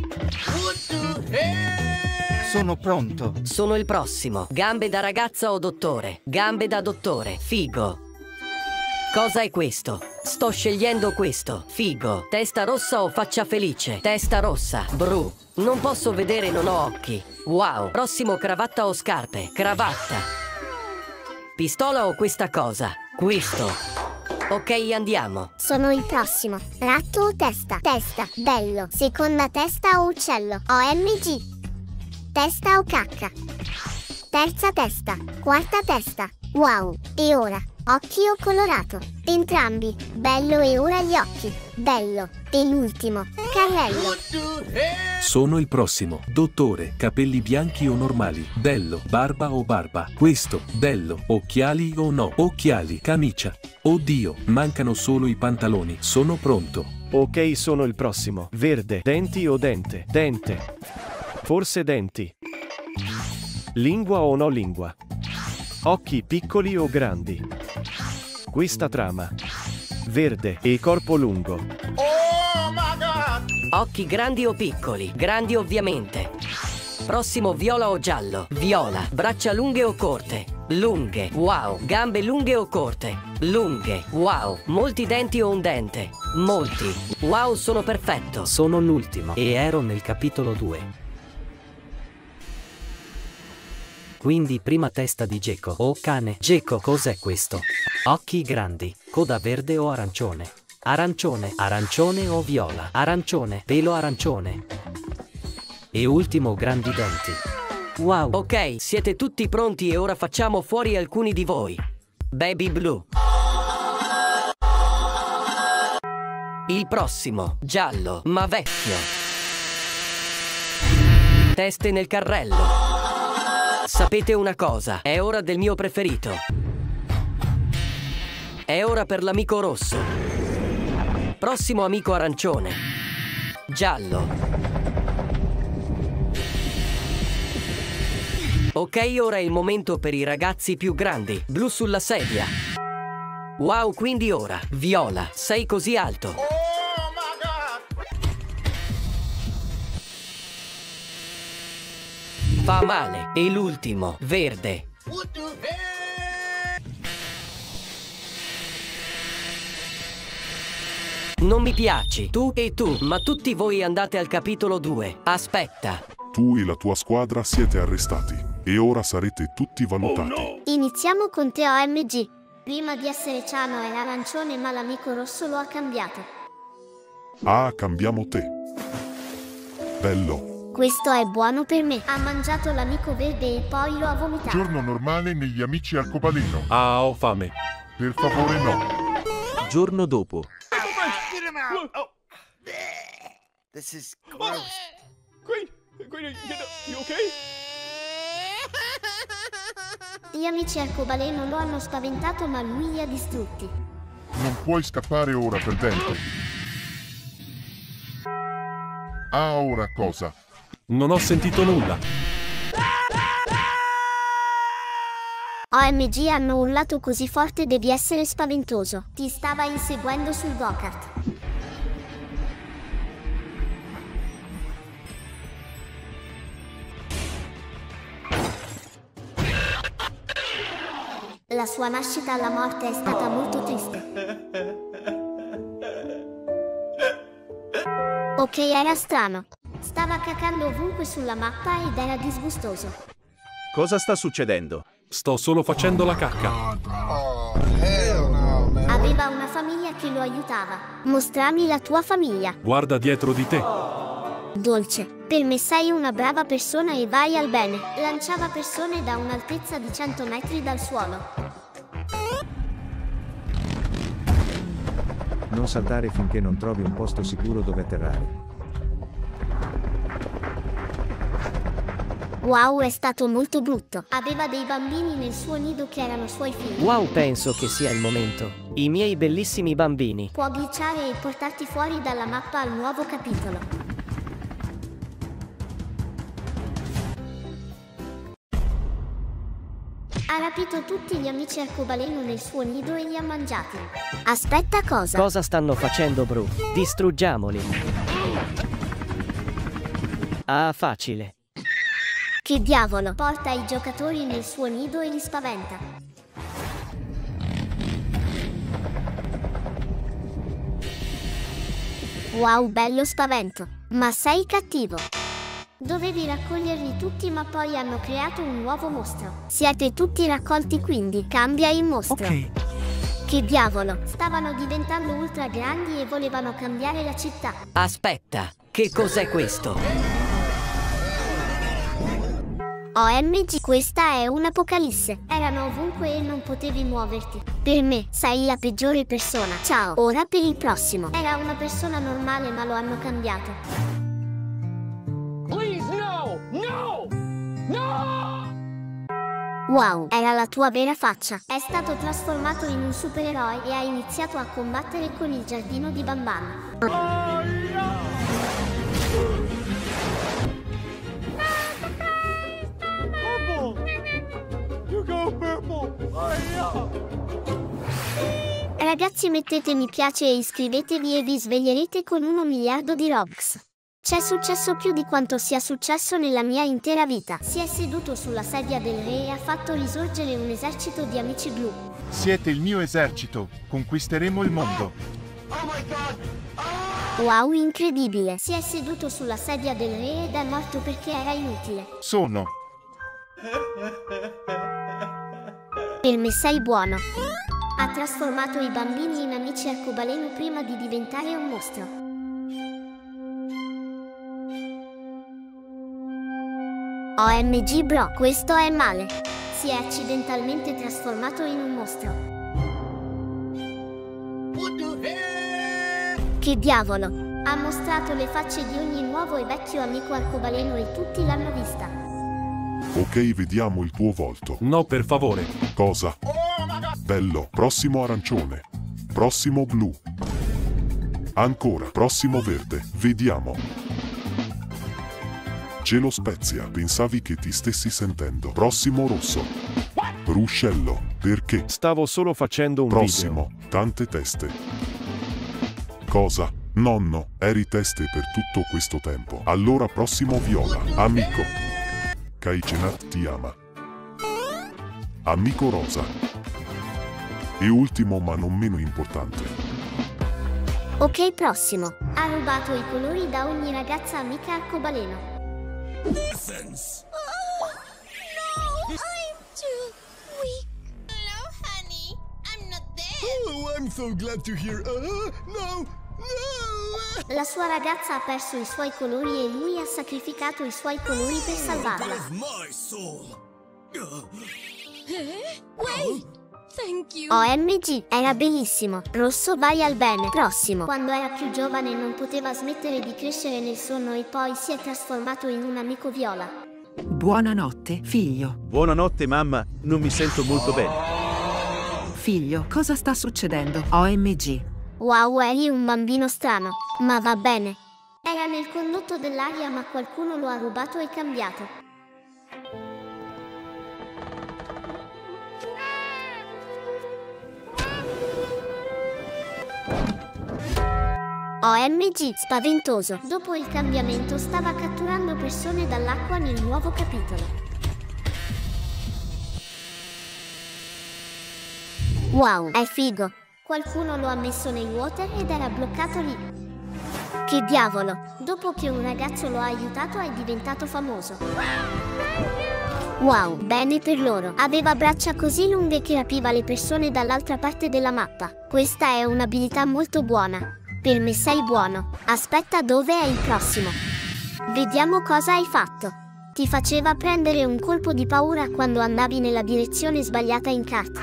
Sono pronto. Sono il prossimo. Gambe da ragazza o dottore? Gambe da dottore. Figo. Cosa è questo? Sto scegliendo questo. Figo. Testa rossa o faccia felice? Testa rossa. Bru. Non posso vedere, non ho occhi. Wow. Prossimo, cravatta o scarpe? Cravatta. Pistola o questa cosa? Questo. Ok, andiamo. Sono il prossimo. Ratto o testa? Testa. Bello. Seconda, testa o uccello? OMG. Testa o cacca? Terza, testa. Quarta, testa. Wow. E ora? Occhi o colorato? Entrambi. Bello, e ora gli occhi. Bello. E l'ultimo. Carrello. Sono il prossimo. Dottore, capelli bianchi o normali? Bello, barba o barba? Questo, bello, occhiali o no? Occhiali, camicia. Oddio, mancano solo i pantaloni. Sono pronto. Ok, sono il prossimo. Verde, denti o dente? Dente. Forse denti. Lingua o no lingua? Occhi piccoli o grandi? Questa trama. Verde e corpo lungo. Occhi grandi o piccoli? Grandi ovviamente. Prossimo, viola o giallo? Viola. Braccia lunghe o corte? Lunghe. Wow. Gambe lunghe o corte? Lunghe. Wow. Molti denti o un dente? Molti. Wow, sono perfetto. Sono l'ultimo e ero nel capitolo 2. Quindi prima, testa di geco o cane. Geco, cos'è questo? Occhi grandi, coda verde o arancione? Arancione, arancione o viola? Arancione, pelo arancione. E ultimo, grandi denti. Wow. Ok, siete tutti pronti e ora facciamo fuori alcuni di voi. Baby Blue. Il prossimo, giallo, ma vecchio. Teste nel carrello. Sapete una cosa? È ora del mio preferito. È ora per l'amico rosso. Prossimo, amico arancione. Giallo. Ok, ora è il momento per i ragazzi più grandi. Blu sulla sedia. Wow, quindi ora. Viola, sei così alto. Fa male. E l'ultimo, verde. Non mi piaci, tu e tu, ma tutti voi andate al capitolo 2. Aspetta. Tu e la tua squadra siete arrestati e ora sarete tutti valutati. Oh, no. Iniziamo con te, OMG. Prima di essere ciano era arancione, ma l'amico rosso lo ha cambiato. Ah, cambiamo te. Bello. Questo è buono per me. Ha mangiato l'amico verde e poi lo ha vomitato. Giorno normale negli amici arcobaleno. Ah, ho fame. Per favore no. Giorno dopo. This is gross. You okay? Gli amici arcobaleno lo hanno spaventato, ma lui li ha distrutti. Non puoi scappare ora, perdente. Ah, ora cosa? Non ho sentito nulla. OMG, hanno urlato così forte, devi essere spaventoso. Ti stava inseguendo sul go-kart. La sua nascita alla morte è stata molto triste. Ok, era strano. Stava cacando ovunque sulla mappa ed era disgustoso. Cosa sta succedendo? Sto solo facendo la cacca. Aveva una famiglia che lo aiutava. Mostrami la tua famiglia. Guarda dietro di te. Dolce, per me sei una brava persona e vai al bene. Lanciava persone da un'altezza di 100 metri dal suolo. Non saltare finché non trovi un posto sicuro dove atterrare. Wow, è stato molto brutto. Aveva dei bambini nel suo nido che erano suoi figli. Wow, penso che sia il momento. I miei bellissimi bambini. Può glitchare e portarti fuori dalla mappa al nuovo capitolo. Ha rapito tutti gli amici arcobaleno nel suo nido e li ha mangiati. Aspetta, cosa? Cosa stanno facendo, Bru? Distruggiamoli. Ah, facile. Che diavolo, porta i giocatori nel suo nido e li spaventa. Wow, bello spavento. Ma sei cattivo. Dovevi raccoglierli tutti, ma poi hanno creato un nuovo mostro. Siete tutti raccolti, quindi cambia il mostro. Ok. Che diavolo, stavano diventando ultra grandi e volevano cambiare la città. Aspetta, che cos'è questo? OMG, questa è un'apocalisse. Erano ovunque e non potevi muoverti. Per me, sei la peggiore persona. Ciao. Ora per il prossimo. Era una persona normale, ma lo hanno cambiato. Please, no! No! No! Wow, era la tua vera faccia. È stato trasformato in un supereroe e ha iniziato a combattere con il giardino di Bamban. Ragazzi, mettete mi piace e iscrivetevi e vi sveglierete con 1 miliardo di Robux. C'è successo più di quanto sia successo nella mia intera vita. Si è seduto sulla sedia del re e ha fatto risorgere un esercito di amici blu. Siete il mio esercito, conquisteremo il mondo. Wow, incredibile. Si è seduto sulla sedia del re ed è morto perché era inutile. Sono. Per me sei buono. Ha trasformato i bambini in amici arcobaleno prima di diventare un mostro. OMG bro, questo è male. Si è accidentalmente trasformato in un mostro. Che diavolo! Ha mostrato le facce di ogni nuovo e vecchio amico arcobaleno e tutti l'hanno vista. Ok, vediamo il tuo volto. No, per favore. Cosa? Bello. Prossimo arancione. Prossimo blu. Ancora. Prossimo verde. Vediamo. Cielo spezia. Pensavi che ti stessi sentendo. Prossimo rosso. Ruscello. Perché? Stavo solo facendo un Prossimo. Tante teste. Cosa? Nonno, eri teste per tutto questo tempo. Allora prossimo viola. Amico. Kaicenat ti ama. Amico rosa. E ultimo ma non meno importante. Ok, prossimo. Ha rubato i colori da ogni ragazza amica arcobaleno. Essence. No, I'm too weak. Hello, honey. I'm not dead. Oh, I'm so glad to hear. No, no. La sua ragazza ha perso i suoi colori e lui ha sacrificato i suoi colori per salvarla. Wait. Thank you. OMG, era bellissimo. Rosso, vai al bene. Prossimo. Quando era più giovane non poteva smettere di crescere nel sonno e poi si è trasformato in un amico viola. Buonanotte, figlio. Buonanotte, mamma. Non mi sento molto bene. Figlio, cosa sta succedendo? OMG. Wow, eri un bambino strano. Ma va bene. Era nel condotto dell'aria, ma qualcuno lo ha rubato e cambiato. OMG, spaventoso. Dopo il cambiamento stava catturando persone dall'acqua nel nuovo capitolo. Wow, è figo. Qualcuno lo ha messo nel water ed era bloccato lì. Che diavolo! Dopo che un ragazzo lo ha aiutato è diventato famoso. Wow, bene per loro. Aveva braccia così lunghe che rapiva le persone dall'altra parte della mappa. Questa è un'abilità molto buona. Per me sei buono. Aspetta, dove è il prossimo? Vediamo cosa hai fatto. Ti faceva prendere un colpo di paura quando andavi nella direzione sbagliata in kart.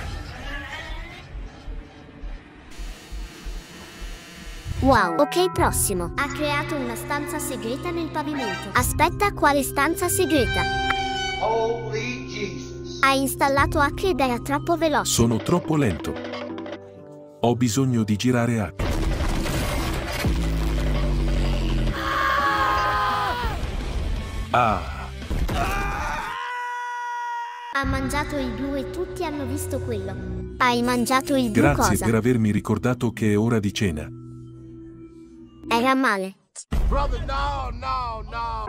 Wow, ok, prossimo. Ha creato una stanza segreta nel pavimento. Aspetta, quale stanza segreta? Holy Jesus. Ha installato H ed era troppo veloce. Sono troppo lento. Ho bisogno di girare H. Ah. Ha mangiato il blu e tutti hanno visto quello. Hai mangiato il blu. Grazie cosa? per avermi ricordato che è ora di cena. Era male. Brother, no.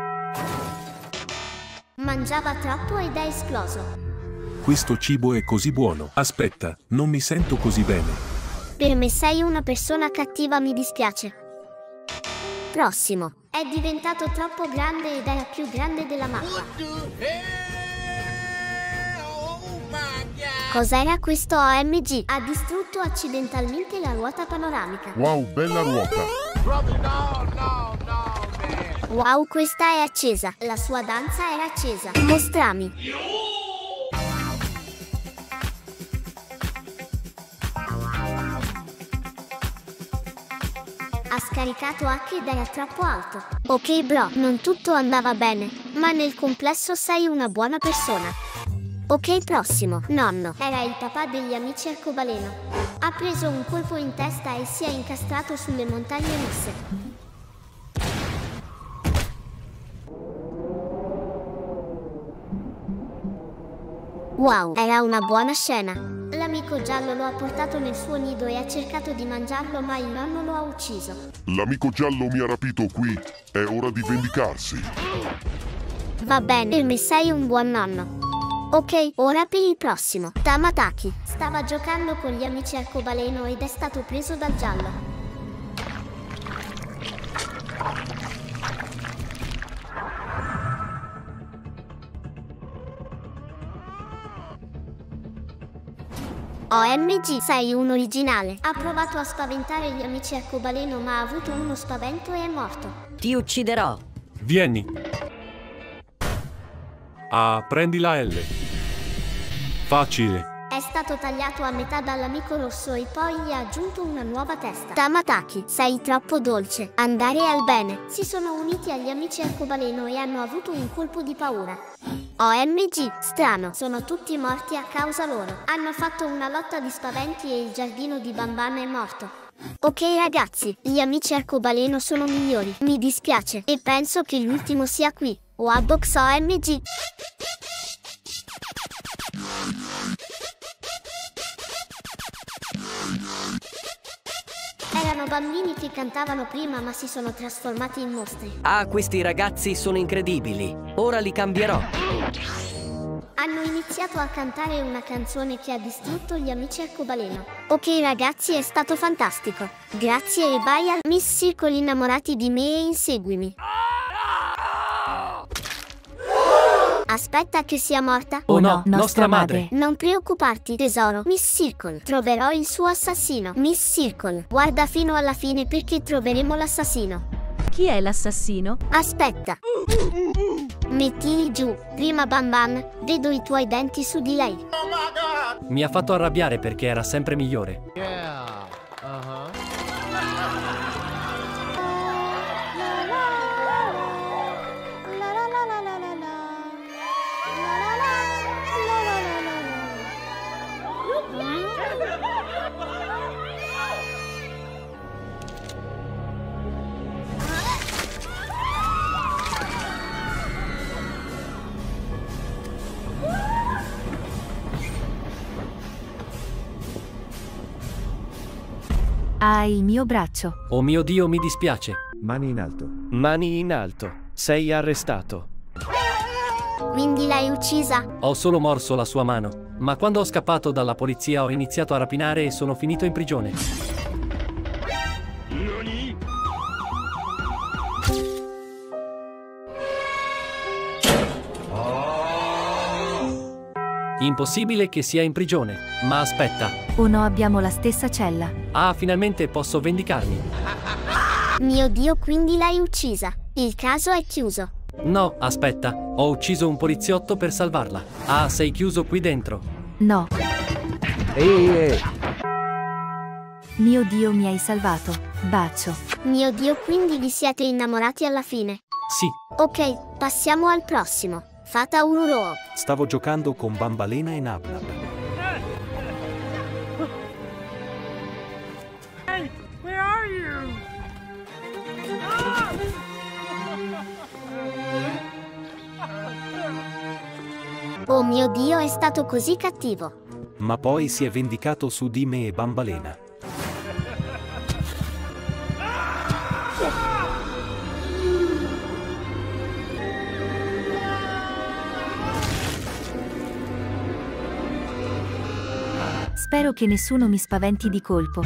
Mangiava troppo ed è esploso. Questo cibo è così buono. Aspetta, non mi sento così bene. Per me sei una persona cattiva, mi dispiace. Prossimo. È diventato troppo grande ed era più grande della mappa. Cos'era questo OMG? Ha distrutto accidentalmente la ruota panoramica. Wow, bella ruota. Brother, no, man. Wow, questa è accesa. La sua danza era accesa. Mostrami. Ha scaricato H ed era troppo alto. Ok bro, non tutto andava bene, ma nel complesso sei una buona persona. Ok, prossimo. Nonno era il papà degli amici arcobaleno. Ha preso un colpo in testa e si è incastrato sulle montagne russe. Wow, era una buona scena. L'amico giallo lo ha portato nel suo nido e ha cercato di mangiarlo, ma il nonno lo ha ucciso. L'amico giallo mi ha rapito qui. È ora di vendicarsi. Va bene, per me sei un buon nonno. Ok, ora per il prossimo. Tamataki stava giocando con gli amici arcobaleno ed è stato preso dal giallo. OMG, sei un originale. Ha provato a spaventare gli amici arcobaleno ma ha avuto uno spavento e è morto. Ti ucciderò. Vieni. Prendi la L. Facile. È stato tagliato a metà dall'amico rosso e poi gli ha aggiunto una nuova testa. Tamataki, sei troppo dolce. Andare al bene. Si sono uniti agli amici arcobaleno e hanno avuto un colpo di paura. OMG, strano, sono tutti morti a causa loro. Hanno fatto una lotta di spaventi e il giardino di Bamban è morto. Ok ragazzi, gli amici arcobaleno sono migliori. Mi dispiace e penso che l'ultimo sia qui. Wabox OMG. Erano bambini che cantavano prima ma si sono trasformati in mostri. Ah, questi ragazzi sono incredibili. Ora li cambierò. Hanno iniziato a cantare una canzone che ha distrutto gli amici arcobaleno. Ok ragazzi, è stato fantastico. Grazie e bye a Miss Circle innamorati di me e inseguimi. Aspetta che sia morta. Oh no, nostra madre. Non preoccuparti tesoro, Miss Circle. Troverò il suo assassino. Miss Circle, guarda fino alla fine perché troveremo l'assassino. Chi è l'assassino? Aspetta. Mettili giù. Prima Bamban, vedo i tuoi denti su di lei. Mi ha fatto arrabbiare perché era sempre migliore. Ha il mio braccio. Oh mio Dio, mi dispiace. Mani in alto. Mani in alto. Sei arrestato. Quindi l'hai uccisa? Ho solo morso la sua mano, ma quando ho scappato dalla polizia ho iniziato a rapinare e sono finito in prigione. Impossibile che sia in prigione. Ma aspetta. O no, abbiamo la stessa cella. Ah, finalmente posso vendicarmi. Mio Dio, quindi l'hai uccisa. Il caso è chiuso. No, aspetta. Ho ucciso un poliziotto per salvarla. Ah, sei chiuso qui dentro. No. Ehi. Mio Dio, mi hai salvato. Bacio. Mio Dio, quindi vi siete innamorati alla fine? Sì. Ok, passiamo al prossimo. Fata Ururo. Stavo giocando con Bambalena e Nabnab. Hey, where are you? Oh mio Dio, è stato così cattivo. Ma poi si è vendicato su di me e Bambalena. Spero che nessuno mi spaventi di colpo.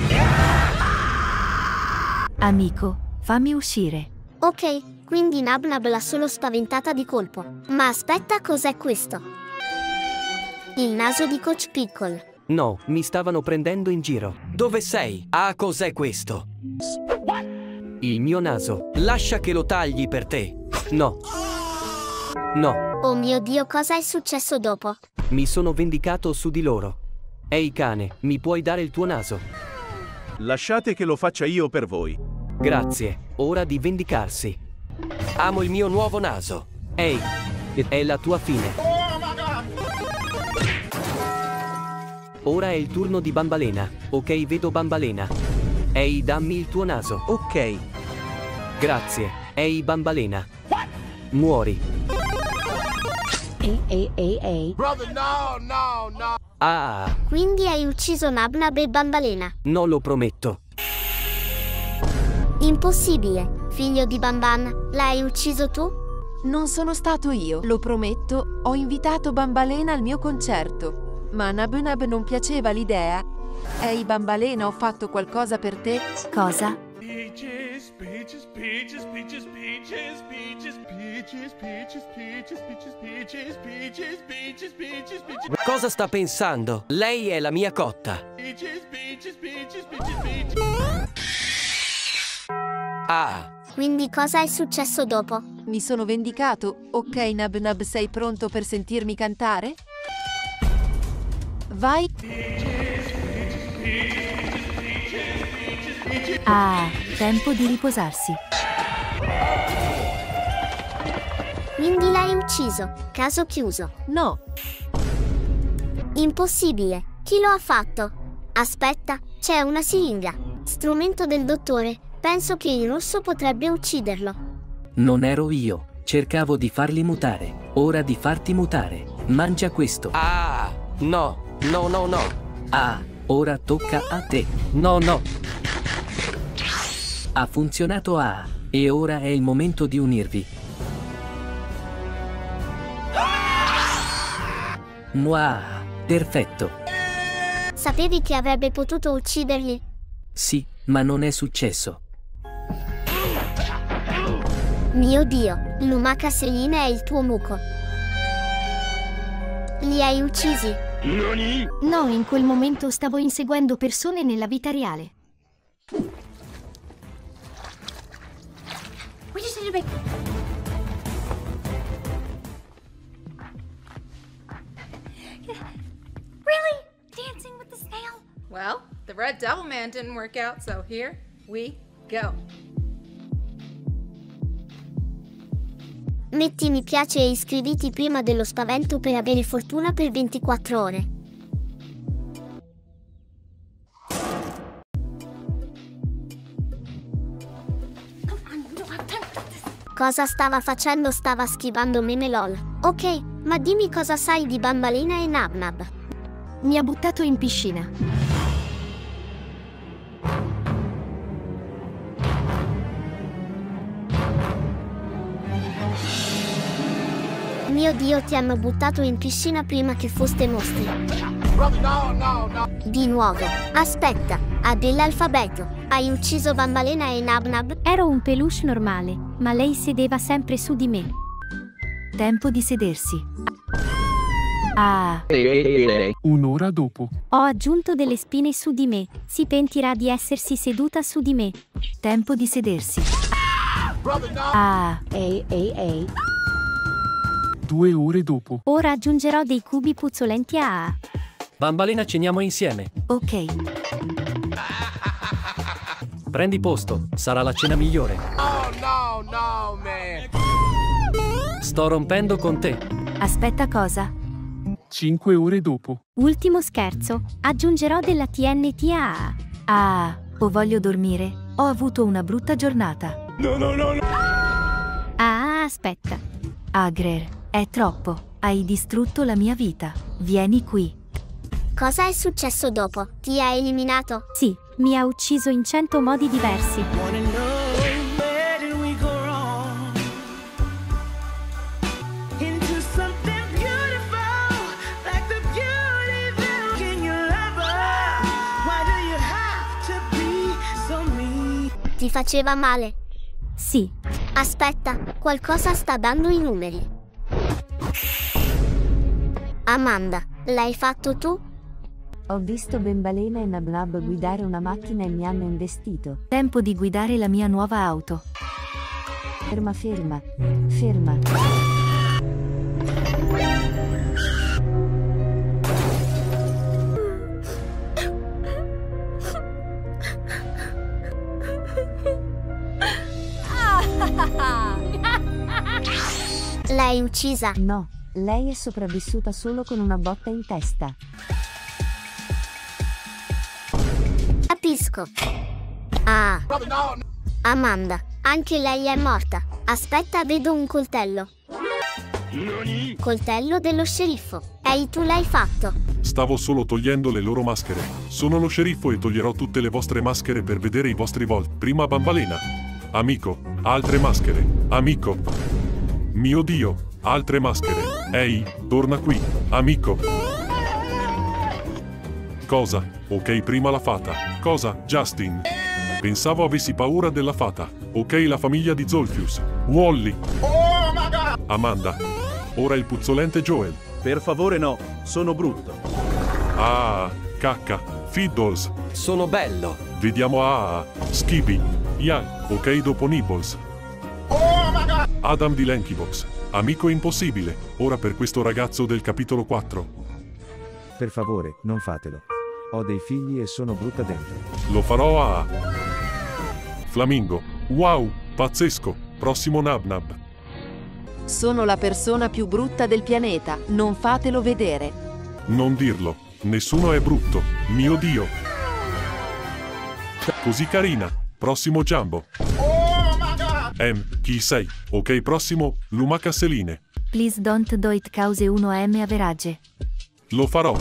Amico, fammi uscire. Ok, quindi Nabnab l'ha solo spaventata di colpo. Ma aspetta, cos'è questo? Il naso di Coach Pickle. No, mi stavano prendendo in giro. Dove sei? Ah, cos'è questo? Il mio naso. Lascia che lo tagli per te. No. No. Oh mio Dio, cosa è successo dopo? Mi sono vendicato su di loro. Ehi cane, mi puoi dare il tuo naso? Lasciate che lo faccia io per voi. Grazie, ora di vendicarsi. Amo il mio nuovo naso. Ehi, è la tua fine. Ora è il turno di Bambalena. Ok, vedo Bambalena. Ehi, dammi il tuo naso. Ok. Grazie. Ehi, Bambalena. Muori. Ehi. Brother, no. Ah. Quindi hai ucciso Nabnab e Bambalena? Non lo prometto. Impossibile. Figlio di Bamban, l'hai ucciso tu? Non sono stato io, lo prometto. Ho invitato Bambalena al mio concerto. Ma a Nabnab non piaceva l'idea. Ehi Bambalena, ho fatto qualcosa per te? Cosa? Cosa sta pensando? Lei è la mia cotta. Ah. Quindi cosa è successo dopo? Mi sono vendicato. Ok Nabnab, sei pronto per sentirmi cantare? Vai. Ah, tempo di riposarsi. Quindi l'hai ucciso. Caso chiuso. No. Impossibile. Chi lo ha fatto? Aspetta, c'è una siringa. Strumento del dottore. Penso che il rosso potrebbe ucciderlo. Non ero io. Cercavo di farli mutare. Ora di farti mutare. Mangia questo. Ah, no. No. Ah, ora tocca a te. No. Ha funzionato A. E ora è il momento di unirvi. Mua, perfetto. Sapevi che avrebbe potuto ucciderli? Sì, ma non è successo. Mio Dio, Lumaka Seline è il tuo muco. Li hai uccisi? No, in quel momento stavo inseguendo persone nella vita reale. Really? Dancing with the snail? Well, the Red Devil Man didn't work out, so here we go. Metti mi piace e iscriviti prima dello spavento per avere fortuna per 24 ore. Cosa stava facendo? Stava schivando Memelol. Ok, ma dimmi cosa sai di Bambalena e Nabnab. Mi ha buttato in piscina. Mio Dio, ti hanno buttato in piscina prima che foste mostri. No. Di nuovo. Aspetta, ha dell'alfabeto. Hai ucciso Bambalena e Nabnab? Ero un peluche normale, ma lei sedeva sempre su di me. Tempo di sedersi. Ah. Un'ora dopo. Ho aggiunto delle spine su di me. Si pentirà di essersi seduta su di me. Tempo di sedersi. Ah. Ehi. 2 ore dopo. Ora aggiungerò dei cubi puzzolenti a A. Bambalina, ceniamo insieme. Ok. Prendi posto, sarà la cena migliore. Oh no, man. Sto rompendo con te. Aspetta, cosa? 5 ore dopo. Ultimo scherzo. Aggiungerò della TNT a A. Ah, o voglio dormire. Ho avuto una brutta giornata. No. Ah, aspetta. Agrer, è troppo. Hai distrutto la mia vita. Vieni qui. Cosa è successo dopo? Ti ha eliminato? Sì, mi ha ucciso in 100 modi diversi. Ti faceva male? Sì. Aspetta, qualcosa sta dando i numeri. Amanda, l'hai fatto tu? Ho visto Bambalena e Nabnab guidare una macchina e mi hanno investito. Tempo di guidare la mia nuova auto. Ferma. L'hai uccisa? No, lei è sopravvissuta solo con una botta in testa. Capisco. Ah. Amanda, anche lei è morta. Aspetta, vedo un coltello. Coltello dello sceriffo. Ehi, tu l'hai fatto. Stavo solo togliendo le loro maschere. Sono lo sceriffo e toglierò tutte le vostre maschere per vedere i vostri volti. Prima Bambalena. Amico, altre maschere. Amico. Mio Dio, altre maschere. Ehi, torna qui. Amico. Cosa? Ok, prima la fata. Cosa, Justin? Pensavo avessi paura della fata. Ok, la famiglia di Zolfius. Wally. Amanda. Ora il puzzolente Joel. Per favore no, sono brutto. Ah, cacca. Fiddles. Sono bello. Vediamo Skippy. Yeah, ok, dopo Nibbles. Adam di Lankybox. Amico impossibile. Ora per questo ragazzo del capitolo 4. Per favore, non fatelo. Ho dei figli e sono brutta dentro. Lo farò a Flamingo. Wow, pazzesco. Prossimo Nabnab. Sono la persona più brutta del pianeta, non fatelo vedere. Non dirlo. Nessuno è brutto. Mio Dio. Così carina. Prossimo Jumbo. Chi sei? Ok, prossimo Luma Casseline. Please don't do it cause 1M average. Lo farò.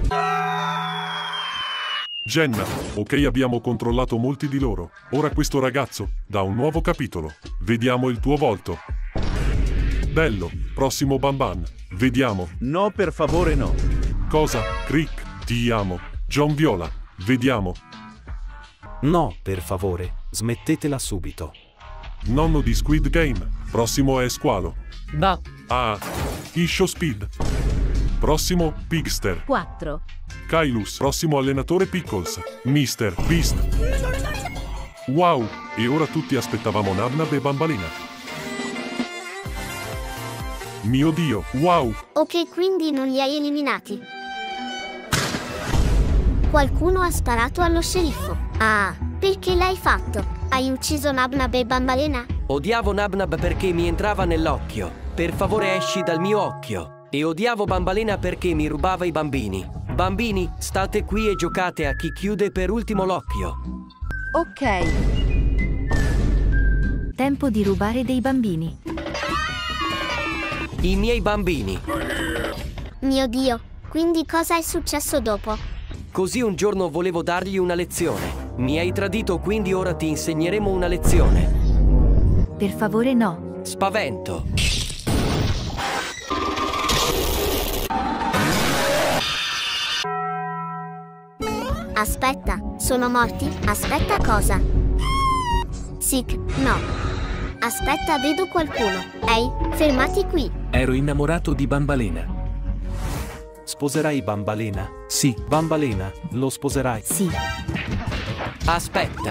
Jenna. Ok, abbiamo controllato molti di loro. Ora questo ragazzo, da un nuovo capitolo. Vediamo il tuo volto. Bello. Prossimo Bamban. Vediamo. No, per favore no. Cosa? Crick. Ti amo. John Viola. Vediamo. No, per favore, smettetela subito. Nonno di Squid Game. Prossimo è Squalo. Da. Isho Speed. Prossimo Pigster. 4. Kylus. Prossimo allenatore Pickles. Mr. Beast. Wow. E ora tutti aspettavamo Nabnab e Bambalina. Mio Dio. Wow. Ok, quindi non li hai eliminati. Qualcuno ha sparato allo sceriffo. Ah, perché l'hai fatto? Hai ucciso Nabnab e Bambalena? Odiavo Nabnab perché mi entrava nell'occhio. Per favore esci dal mio occhio. E odiavo Bambalena perché mi rubava i bambini. Bambini, state qui e giocate a chi chiude per ultimo l'occhio. Ok. Tempo di rubare dei bambini. I miei bambini. Mio Dio, quindi cosa è successo dopo? Così un giorno volevo dargli una lezione. Mi hai tradito, quindi ora ti insegneremo una lezione. Per favore no. Spavento. Aspetta, sono morti? Aspetta, cosa? Sick, no. Aspetta, vedo qualcuno. Ehi, fermati qui. Ero innamorato di Bambalena. Sposerai Bambalena? Sì. Bambalena, lo sposerai? Sì. Aspetta.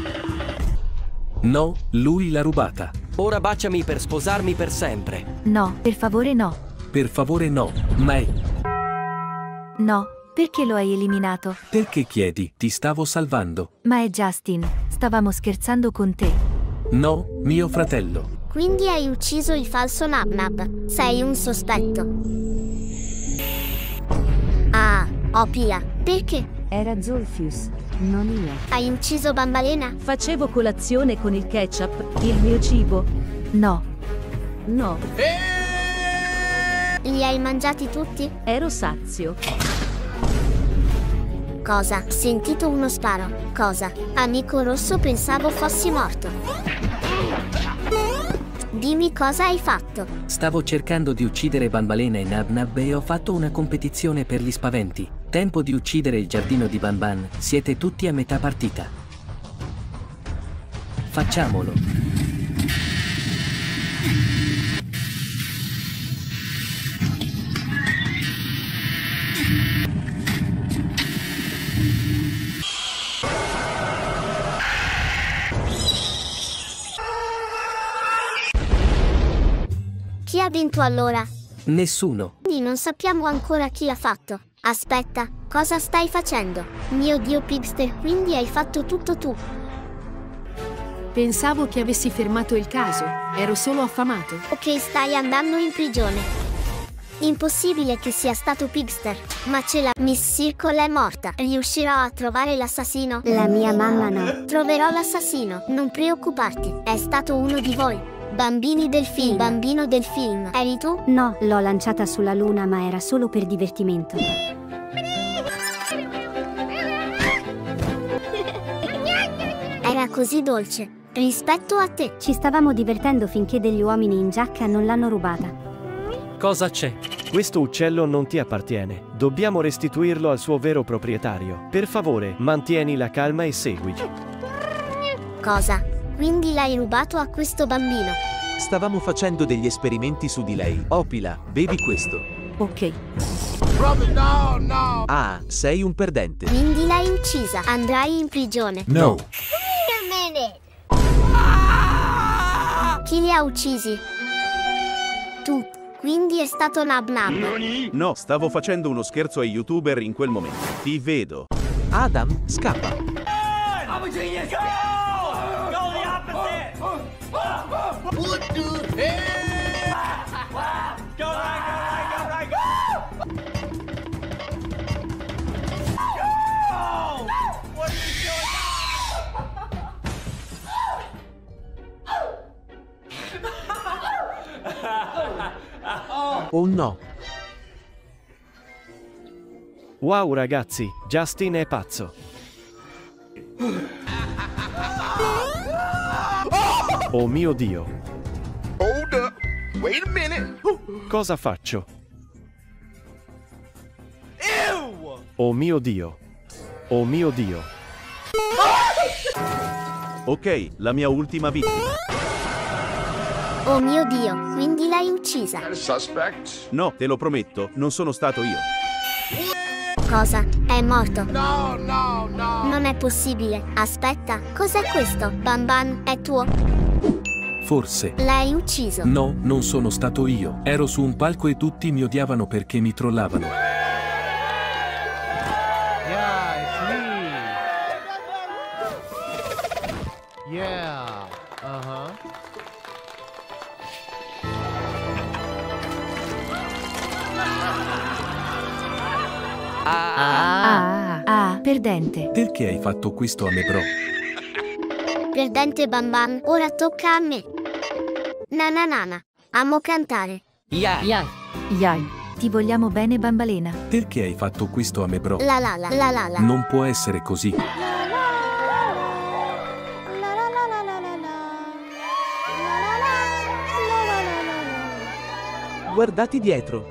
No, lui l'ha rubata. Ora baciami per sposarmi per sempre. No, per favore no. Per favore no, May. No, perché lo hai eliminato? Perché chiedi? Ti stavo salvando. Ma è Justin, stavamo scherzando con te. No, mio fratello. Quindi hai ucciso il falso Nab. Sei un sospetto. Ah, Opila, perché? Era Zolfius, non io. Hai ucciso Bambalena? Facevo colazione con il ketchup, il mio cibo. No. No. Li hai mangiati tutti? Ero sazio. Cosa? Sentito uno sparo. Cosa? Amico rosso, pensavo fossi morto. Dimmi cosa hai fatto. Stavo cercando di uccidere Bambalena e Nab e ho fatto una competizione per gli spaventi. Tempo di uccidere il giardino di Banban. Siete tutti a metà partita. Facciamolo. Chi ha vinto allora? Nessuno. Quindi non sappiamo ancora chi l'ha fatto. Aspetta, cosa stai facendo? Mio Dio Pigster, quindi hai fatto tutto tu. Pensavo che avessi fermato il caso. Ero solo affamato. Ok, stai andando in prigione. Impossibile che sia stato Pigster. Ma ce l'ha. Miss Circle è morta. Riuscirò a trovare l'assassino? La mia mamma no. Troverò l'assassino. Non preoccuparti. È stato uno di voi. Bambini del film. Bambino del film. Eri tu? No, l'ho lanciata sulla luna ma era solo per divertimento. Era così dolce. Rispetto a te. Ci stavamo divertendo finché degli uomini in giacca non l'hanno rubata. Cosa c'è? Questo uccello non ti appartiene. Dobbiamo restituirlo al suo vero proprietario. Per favore, mantieni la calma e seguici. Cosa? Quindi l'hai rubato a questo bambino? Stavamo facendo degli esperimenti su di lei. Opila, bevi questo. Ok. Brother, no, no. Ah, sei un perdente. Quindi l'hai uccisa. Andrai in prigione. No. Chi li ha uccisi? Tu. Quindi è stato Nab. No, stavo facendo uno scherzo ai YouTuber in quel momento. Ti vedo. Adam, scappa. I'm a genius! Go! Go the opposite! What the hell? Go right, go right, go right, go! What are you doing? Oh no. Wow ragazzi, Justin è pazzo. Oh mio Dio. Hold up. Wait a minute. Cosa faccio? Ew! Oh mio Dio. Oh mio Dio. Ok, la mia ultima vittima. Oh mio Dio, quindi l'hai uccisa. Suspect? No, te lo prometto, non sono stato io. Cosa? È morto? No, no, no. Non è possibile. Aspetta, cos'è questo? Banban, è tuo? Forse. L'hai ucciso? No, non sono stato io. Ero su un palco e tutti mi odiavano perché mi trollavano. Yeah, it's me. Yeah. Uh-huh. Perdente. Perché hai fatto questo a me, bro? Perdente Banban, ora tocca a me. Nananana. Amo cantare. Yai. Yai. Ti vogliamo bene, Bambalena. Perché hai fatto questo a me, bro? La la la la la la. Non può essere così. Guardati dietro.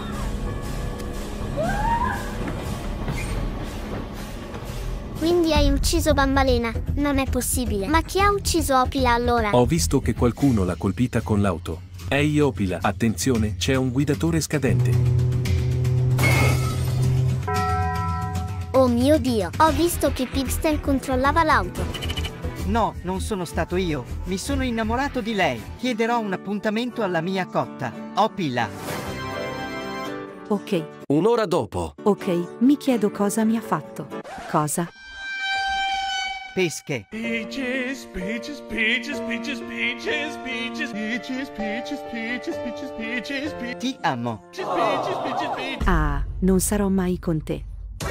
Quindi hai ucciso Bambalena. Non è possibile. Ma chi ha ucciso Opila allora? Ho visto che qualcuno l'ha colpita con l'auto. Ehi Opila, attenzione, c'è un guidatore scadente. Oh mio Dio, ho visto che Pigster controllava l'auto. No, non sono stato io. Mi sono innamorato di lei. Chiederò un appuntamento alla mia cotta. Opila. Ok. Un'ora dopo. Ok, mi chiedo cosa mi ha fatto. Cosa? Pesche. Peaches, peaches, peaches, peaches, peaches, peaches, peaches, peaches, peaches, peaches, peaches, peaches. Ti amo. Peaches, peaches, peaches. Ah, non sarò mai con te.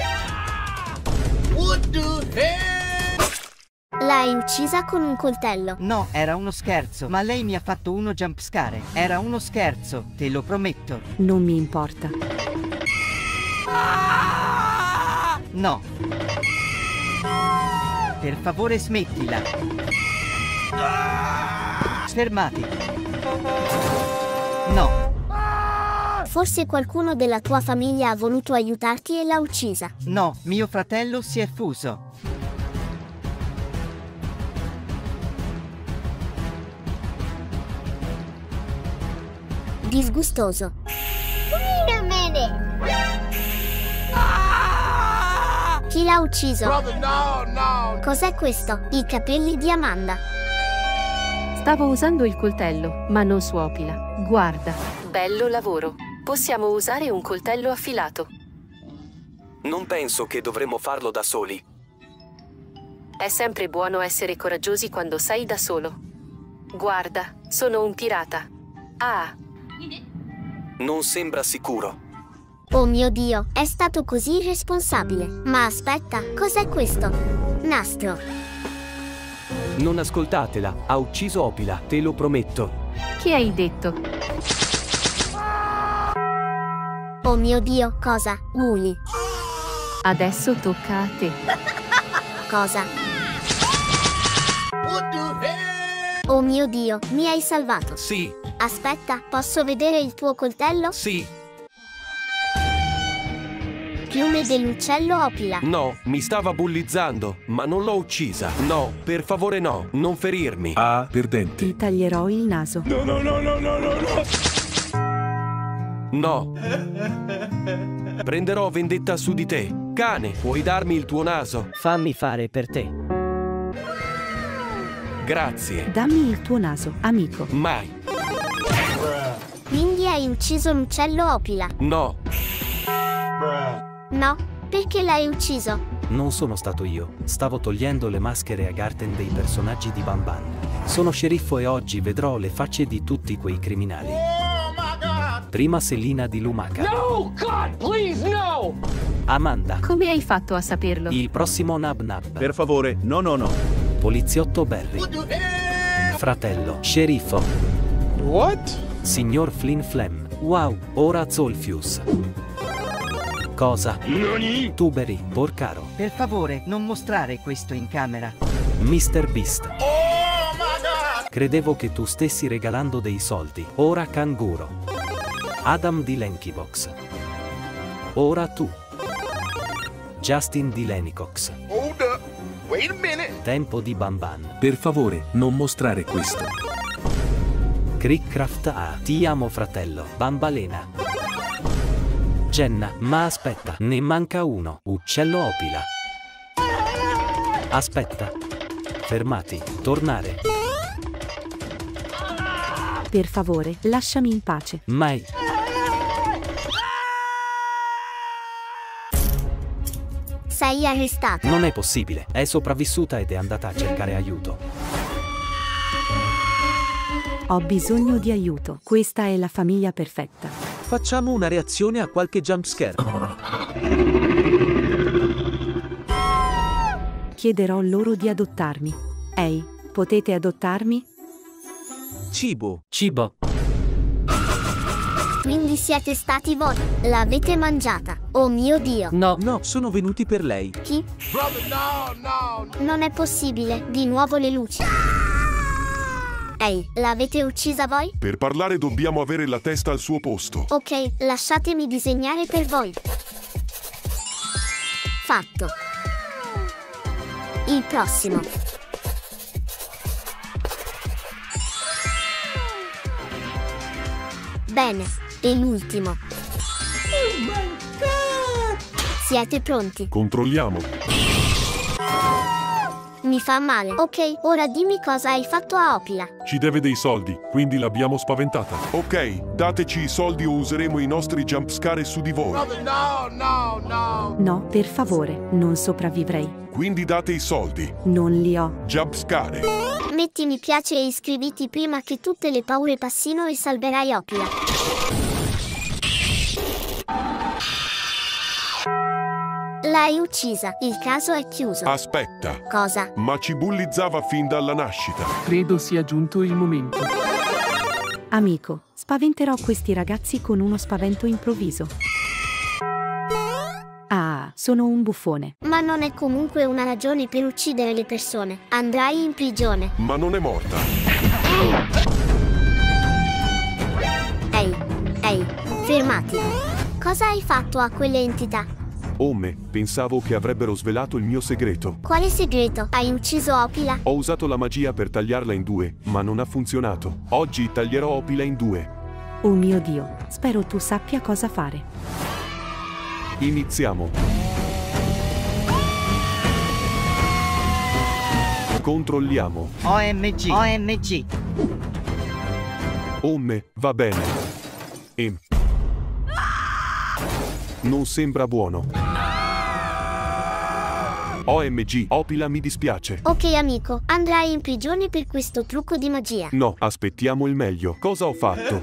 What the hell? L'hai uccisa con un coltello. No, era uno scherzo, ma lei mi ha fatto uno jumpscare. Era uno scherzo, te lo prometto. Non mi importa. No. Per favore smettila. Fermati. No. Forse qualcuno della tua famiglia ha voluto aiutarti e l'ha uccisa. No, mio fratello si è fuso. Disgustoso. Wait a minute. Chi l'ha ucciso? Brother, no. Cos'è questo? I capelli di Amanda. Stavo usando il coltello, ma non su Opila. Guarda. Bello lavoro. Possiamo usare un coltello affilato. Non penso che dovremmo farlo da soli. È sempre buono essere coraggiosi quando sei da solo. Guarda, sono un pirata. Ah. Non sembra sicuro. Oh mio Dio, è stato così irresponsabile. Ma aspetta, cos'è questo? Nastro. Non ascoltatela, ha ucciso Opila, te lo prometto. Che hai detto? Oh mio Dio, cosa? Uli. Adesso tocca a te. Cosa? What the hell? Oh mio Dio, mi hai salvato. Sì. Aspetta, posso vedere il tuo coltello? Sì. Piume dell'uccello Opila. No, mi stava bullizzando, ma non l'ho uccisa. No, per favore no, non ferirmi. Ah, perdente. Ti taglierò il naso. No. No. Prenderò vendetta su di te. Cane, puoi darmi il tuo naso? Fammi fare per te. Grazie. Dammi il tuo naso, amico. Mai. Quindi hai ucciso l'uccello Opila? No. No, perché l'hai ucciso? Non sono stato io. Stavo togliendo le maschere a Garten dei personaggi di Bam Bam. Sono sceriffo e oggi vedrò le facce di tutti quei criminali. Prima Selina di Lumaca. No, God, please, no! Amanda. Come hai fatto a saperlo? Il prossimo Nab Nab. Per favore, no. Poliziotto Barry. Fratello. Sceriffo. What? Signor Flynn Flem. Wow, ora Zolfius. Cosa? Nani? Tuberi, porcaro. Per favore, non mostrare questo in camera. Mr. Beast. Oh my God! Credevo che tu stessi regalando dei soldi. Ora canguro. Adam di Lenkybox. Ora tu. Justin di Lenicox. Hold up. Wait a minute. Tempo di Bam Bam. Per favore, non mostrare questo. Crickcraft A. Ti amo fratello. Bambalena. Jenna, ma aspetta, ne manca uno. Uccello Opila. Aspetta. Fermati. Tornare. Per favore, lasciami in pace. Mai. Sei arrestato. Non è possibile. È sopravvissuta ed è andata a cercare aiuto. Ho bisogno di aiuto. Questa è la famiglia perfetta. Facciamo una reazione a qualche jumpscare. Chiederò loro di adottarmi. Ehi, potete adottarmi? Cibo. Cibo. Quindi siete stati voi. L'avete mangiata. Oh mio Dio. No. No, sono venuti per lei. Chi? Brother, no. Non è possibile. Di nuovo le luci. Ehi, l'avete uccisa voi? Per parlare dobbiamo avere la testa al suo posto. Ok, lasciatemi disegnare per voi. Fatto. Il prossimo. Bene, e l'ultimo. Oh my god! Siete pronti? Controlliamo. Mi fa male. Ok, ora dimmi cosa hai fatto a Opila. Ci deve dei soldi, quindi l'abbiamo spaventata. Ok, dateci i soldi o useremo i nostri jumpscare su di voi. No, per favore, non sopravvivrei. Quindi date i soldi. Non li ho. Jumpscare. Metti mi piace e iscriviti prima che tutte le paure passino e salverai Opila. L'hai uccisa, il caso è chiuso. Aspetta. Cosa? Ma ci bullizzava fin dalla nascita. Credo sia giunto il momento. Amico, spaventerò questi ragazzi con uno spavento improvviso. Ah, sono un buffone. Ma non è comunque una ragione per uccidere le persone. Andrai in prigione. Ma non è morta. Ehi, fermati. Cosa hai fatto a quelle entità? Omme, pensavo che avrebbero svelato il mio segreto. Quale segreto? Hai ucciso Opila? Ho usato la magia per tagliarla in due, ma non ha funzionato. Oggi taglierò Opila in due. Oh mio Dio, spero tu sappia cosa fare. Iniziamo. Controlliamo. OMG. Omme, va bene. Non sembra buono. OMG, Opila mi dispiace. Ok amico, andrai in prigione per questo trucco di magia. No, aspettiamo il meglio. Cosa ho fatto?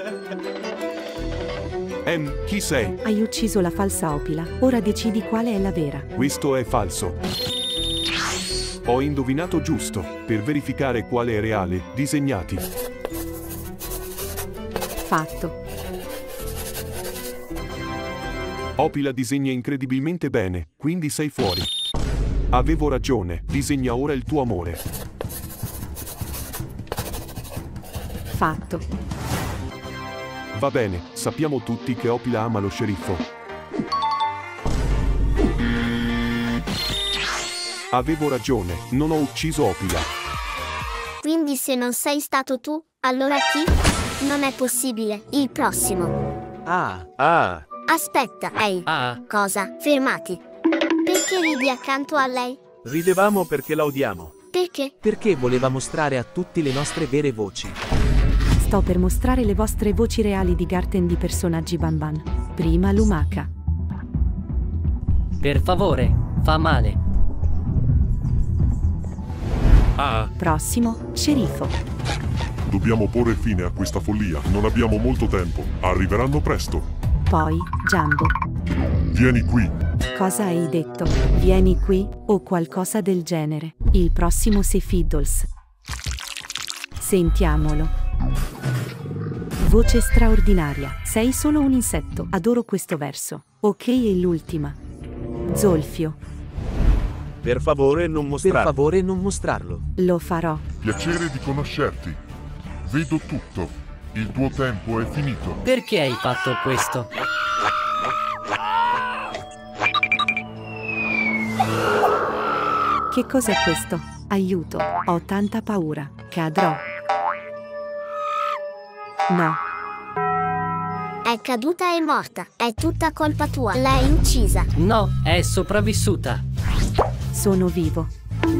Chi sei? Hai ucciso la falsa Opila, ora decidi quale è la vera. Questo è falso. Ho indovinato giusto. Per verificare quale è reale, disegnati. Fatto. Opila disegna incredibilmente bene, quindi sei fuori. Avevo ragione, disegna ora il tuo amore. Fatto. Va bene, sappiamo tutti che Opila ama lo sceriffo. Avevo ragione, non ho ucciso Opila. Quindi se non sei stato tu, allora chi? Non è possibile. Il prossimo. Aspetta, cosa? Fermati. Perché ridi accanto a lei? Ridevamo perché la odiamo. Perché? Perché voleva mostrare a tutti le nostre vere voci. Sto per mostrare le vostre voci reali di Garten di personaggi Banban. Prima Lumaka. Per favore, fa male. Prossimo, sceriffo. Dobbiamo porre fine a questa follia, non abbiamo molto tempo. Arriveranno presto. Poi, Jumbo. Vieni qui. Cosa hai detto? Vieni qui, o qualcosa del genere. Il prossimo sei Fiddles. Sentiamolo. Voce straordinaria. Sei solo un insetto. Adoro questo verso. Ok, e l'ultima. Zolfio. Per favore non mostrarlo. Per favore non mostrarlo. Lo farò. Piacere di conoscerti. Vedo tutto. Il tuo tempo è finito. Perché hai fatto questo? Che cos'è questo? Aiuto, ho tanta paura. Cadrò. No. È caduta e morta. È tutta colpa tua. L'hai uccisa. No, è sopravvissuta. Sono vivo.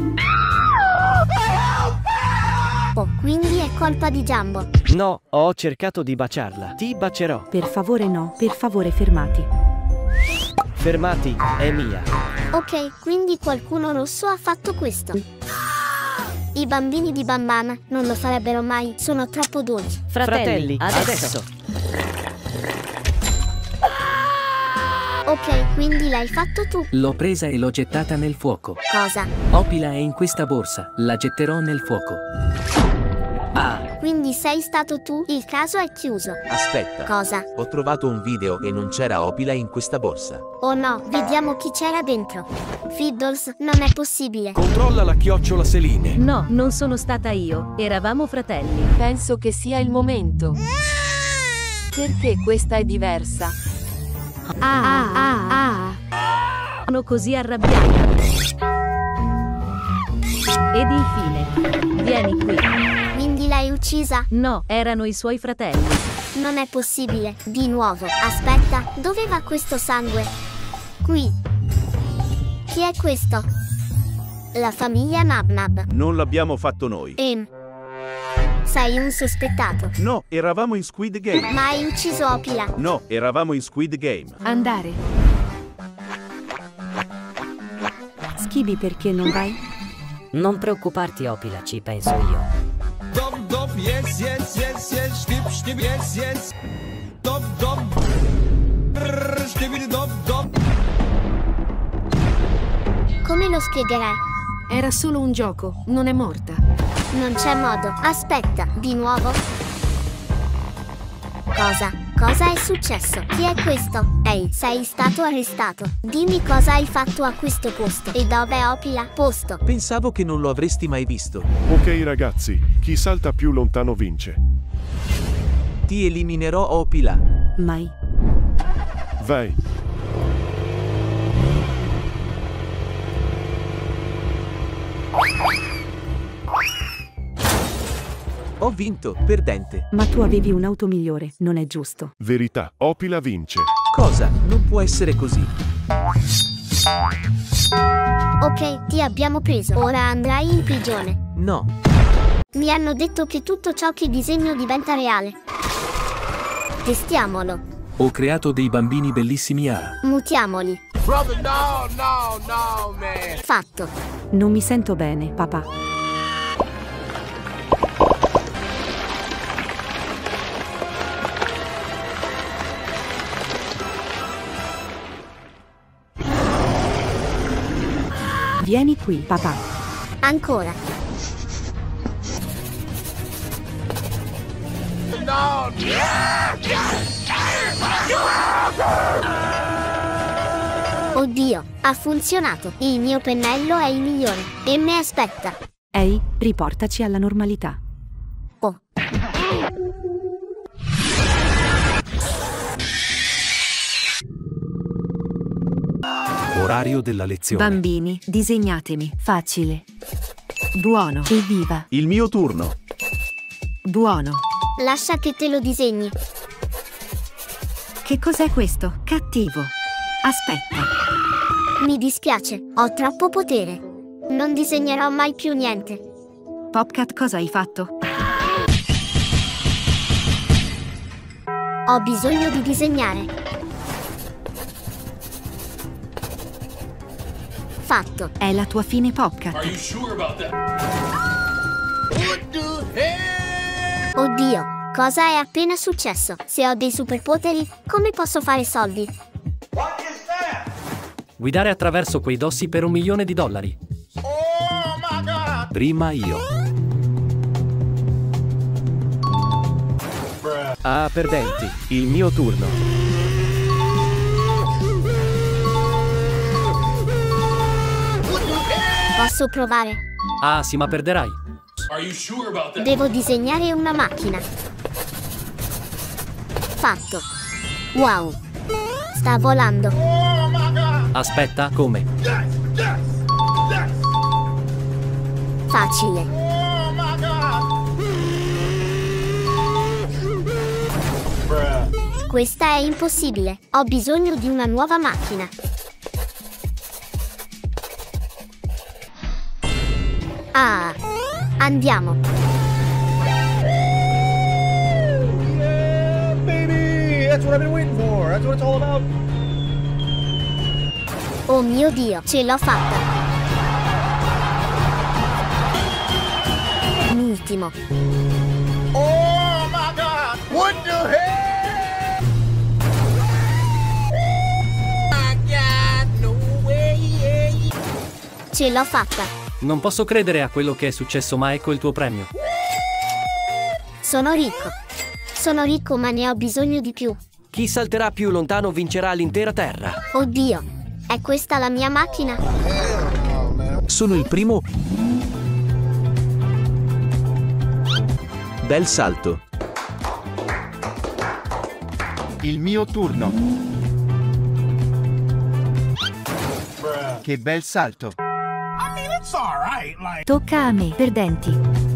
Oh, quindi è colpa di Jumbo. No, ho cercato di baciarla. Ti bacerò. Per favore no, per favore fermati. Fermati, è mia. Ok, quindi qualcuno rosso ha fatto questo. I bambini di Banban non lo farebbero mai, sono troppo dolci. Fratelli, adesso. Ok, quindi l'hai fatto tu. L'ho presa e l'ho gettata nel fuoco. Cosa? Opila è in questa borsa, la getterò nel fuoco. Quindi sei stato tu? Il caso è chiuso. Aspetta. Cosa? Ho trovato un video e non c'era Opila in questa borsa. Oh no, vediamo chi c'era dentro. Fiddles, non è possibile. Controlla la chiocciola Seline. No, non sono stata io. Eravamo fratelli. Penso che sia il momento. Perché questa è diversa? Sono così arrabbiata. Ed infine, vieni qui. Quindi l'hai uccisa? No, erano i suoi fratelli. Non è possibile. Di nuovo. Aspetta, dove va questo sangue? Qui. Chi è questo? La famiglia Nabnab. Non l'abbiamo fatto noi. Sei un sospettato. No, eravamo in Squid Game. Ma hai ucciso Opila. No, eravamo in Squid Game. Andare. Schibi, perché non vai? Non preoccuparti, Opila, ci penso io. Dop, dop, yes, yes, yes, yes, stip, stip, yes, yes. Dop, dop. Brrr, stipidi, dop, dop. Come lo spiegherai? Era solo un gioco, non è morta. Non c'è modo. Aspetta, di nuovo? Cosa? Cosa è successo? Chi è questo? Ehi, sei stato arrestato. Dimmi cosa hai fatto a questo posto. E dov'è Opila? Posto. Pensavo che non lo avresti mai visto. Ok ragazzi, chi salta più lontano vince. Ti eliminerò, Opila. Mai. Vai. Ho vinto, perdente. Ma tu avevi un'auto migliore, non è giusto. Verità, Opila vince. Cosa? Non può essere così. Ok, ti abbiamo preso. Ora andrai in prigione. No. Mi hanno detto che tutto ciò che disegno diventa reale. Testiamolo. Ho creato dei bambini bellissimi a... Mutiamoli. Brother, no, man. Fatto. Non mi sento bene, papà. Vieni qui, papà. Ancora. No. Oddio, ha funzionato. Il mio pennello è il migliore. E me aspetta. Ehi, riportaci alla normalità. Oh. Orario della lezione. Bambini, disegnatemi. Facile. Buono. Evviva. Il mio turno. Buono. Lascia che te lo disegni. Che cos'è questo? Cattivo. Aspetta. Mi dispiace, ho troppo potere. Non disegnerò mai più niente. Popcat, cosa hai fatto? Ho bisogno di disegnare. Fatto. È la tua fine, Popcat. Are you sure about that? What the hell? Oddio, cosa è appena successo? Se ho dei superpoteri, come posso fare soldi? What is that? Guidare attraverso quei dossi per $1 milione. Oh my God. Prima io. Ah, perdenti, il mio turno. Posso provare? Ah, sì, ma perderai. Are you sure about that? Devo disegnare una macchina. Fatto. Wow. Sta volando. Aspetta, come? Facile. Questa è impossibile. Ho bisogno di una nuova macchina. Ah, andiamo. Yeah, baby, that's what I've been waiting for. That's what it's all about. Oh mio Dio, ce l'ho fatta. Ultimo. Oh my God! What the hell? I got no way. Ce l'ho fatta. Non posso credere a quello che è successo, ma ecco il tuo premio. Sono ricco. Sono ricco, ma ne ho bisogno di più. Chi salterà più lontano vincerà l'intera terra. Oddio, è questa la mia macchina? Sono il primo. Bel salto. Il mio turno. Che bel salto. I mean, it's all right, like. Tocca a me, perdenti.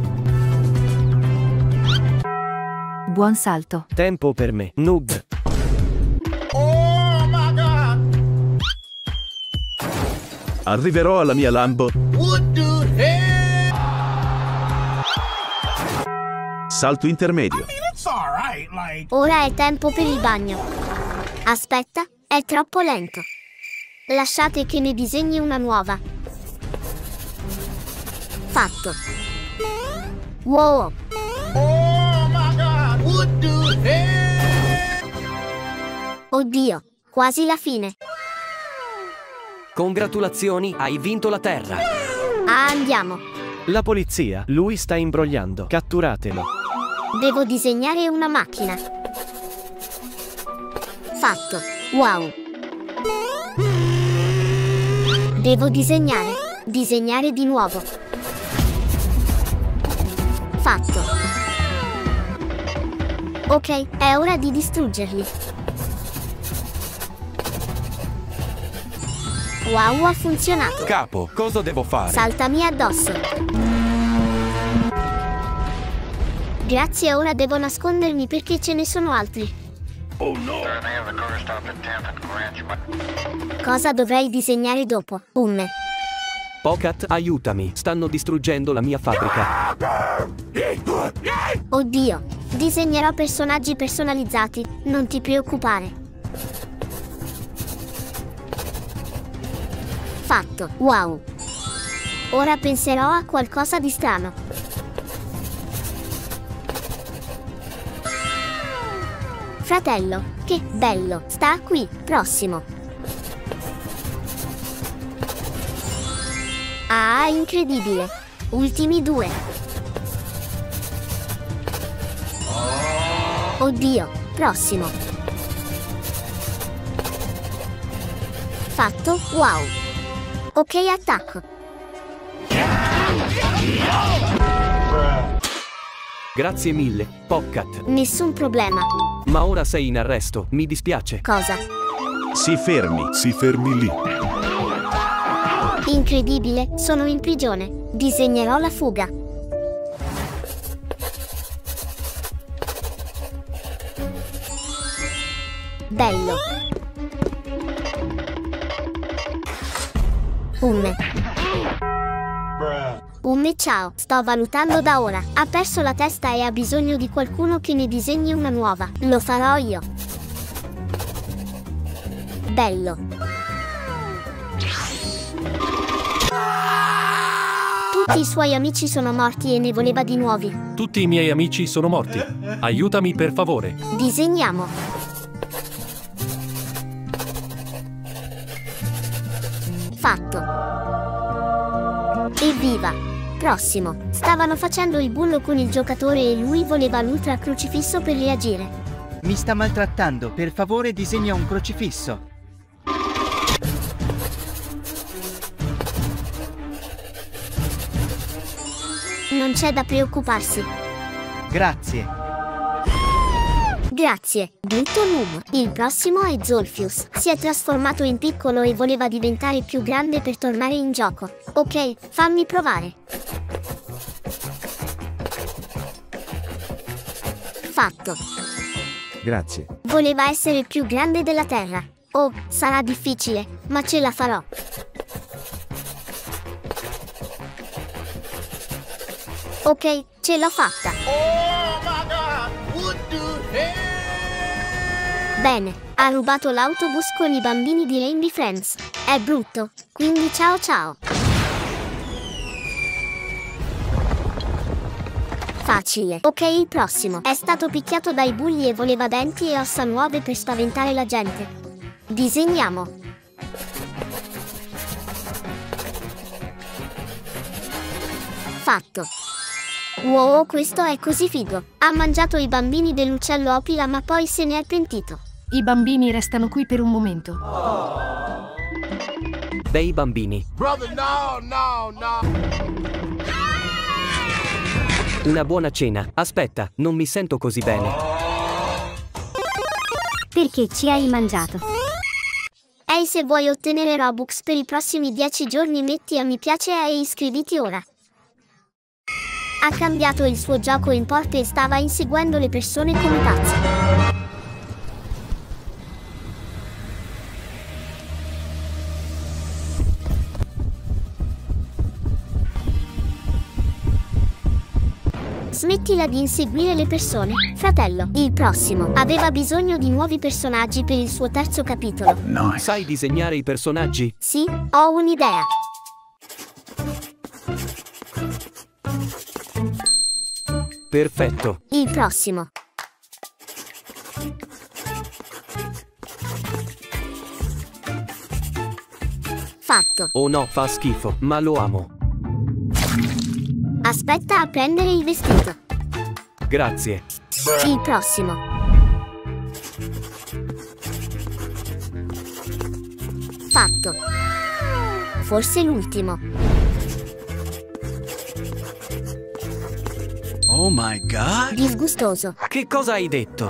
Buon salto. Tempo per me, noob. Arriverò alla mia Lambo. Salto intermedio. Ora è tempo per il bagno. Aspetta, è troppo lento. Lasciate che ne disegni una nuova. Fatto. Wow. Oddio, quasi la fine. Congratulazioni, hai vinto la Terra. Ah, andiamo. La polizia, lui sta imbrogliando. Catturatelo. Devo disegnare una macchina. Fatto. Wow. Devo disegnare. Disegnare di nuovo. Fatto. Ok, è ora di distruggerli. Wow, ha funzionato. Capo, cosa devo fare? Saltami addosso. Grazie, ora devo nascondermi perché ce ne sono altri. Oh no! Cosa dovrei disegnare dopo? Pocat, aiutami, stanno distruggendo la mia fabbrica. Oddio, disegnerò personaggi personalizzati, non ti preoccupare. Fatto, wow. Ora penserò a qualcosa di strano. Fratello, che bello, sta qui, prossimo. Ah, incredibile. Ultimi due. Oddio, prossimo. Fatto, wow. Ok, attacco. Grazie mille, Pocat. Nessun problema. Ma ora sei in arresto, mi dispiace. Cosa? Si fermi. Si fermi lì. Incredibile, sono in prigione. Disegnerò la fuga. Bello. Ciao, sto valutando da ora. Ha perso la testa e ha bisogno di qualcuno che ne disegni una nuova. Lo farò io. Bello. Tutti i suoi amici sono morti e ne voleva di nuovi. Tutti i miei amici sono morti. Aiutami per favore. Disegniamo. Fatto. Evviva! Prossimo. Stavano facendo il bullo con il giocatore e lui voleva l'ultra crocifisso per reagire. Mi sta maltrattando, per favore disegna un crocifisso. Non c'è da preoccuparsi. Grazie. Grazie, Glutton Noob. Il prossimo è Zolfius. Si è trasformato in piccolo e voleva diventare più grande per tornare in gioco. Ok, fammi provare. Fatto. Grazie. Voleva essere il più grande della Terra. Oh, sarà difficile, ma ce la farò. Ok, ce l'ho fatta. Bene, ha rubato l'autobus con i bambini di Rainbow Friends. È brutto, quindi ciao ciao. Facile. Ok, il prossimo. È stato picchiato dai bulli e voleva denti e ossa nuove per spaventare la gente. Disegniamo. Fatto. Wow, questo è così figo. Ha mangiato i bambini dell'uccello Opila ma poi se ne è pentito. I bambini restano qui per un momento. Bei bambini. Brother, no. Una buona cena. Aspetta, non mi sento così bene. Perché ci hai mangiato? Ehi, se vuoi ottenere Robux per i prossimi 10 giorni metti a mi piace e iscriviti ora. Ha cambiato il suo gioco in porte e stava inseguendo le persone come pazzo. Smettila di inseguire le persone, fratello. Il prossimo aveva bisogno di nuovi personaggi per il suo terzo capitolo. Sai disegnare i personaggi? Sì, ho un'idea. Perfetto. Il prossimo. Fatto. Oh no, fa schifo, ma lo amo. Aspetta a prendere il vestito. Grazie. Il prossimo. Fatto. Forse l'ultimo. Oh my god. Disgustoso. Che cosa hai detto?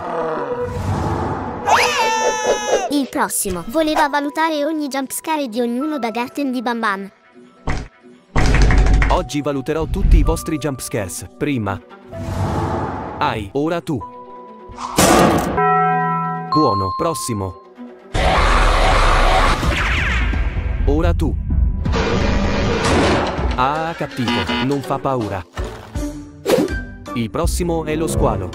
Il prossimo. Voleva valutare ogni jumpscare di ognuno da Garten di Bam Bam. Oggi valuterò tutti i vostri jumpscares. Prima. Ai, ora tu. Buono, prossimo. Ora tu. Ah, cattivo, non fa paura. Il prossimo è lo squalo.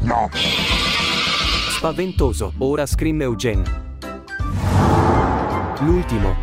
Spaventoso, ora Scream Eugene. L'ultimo.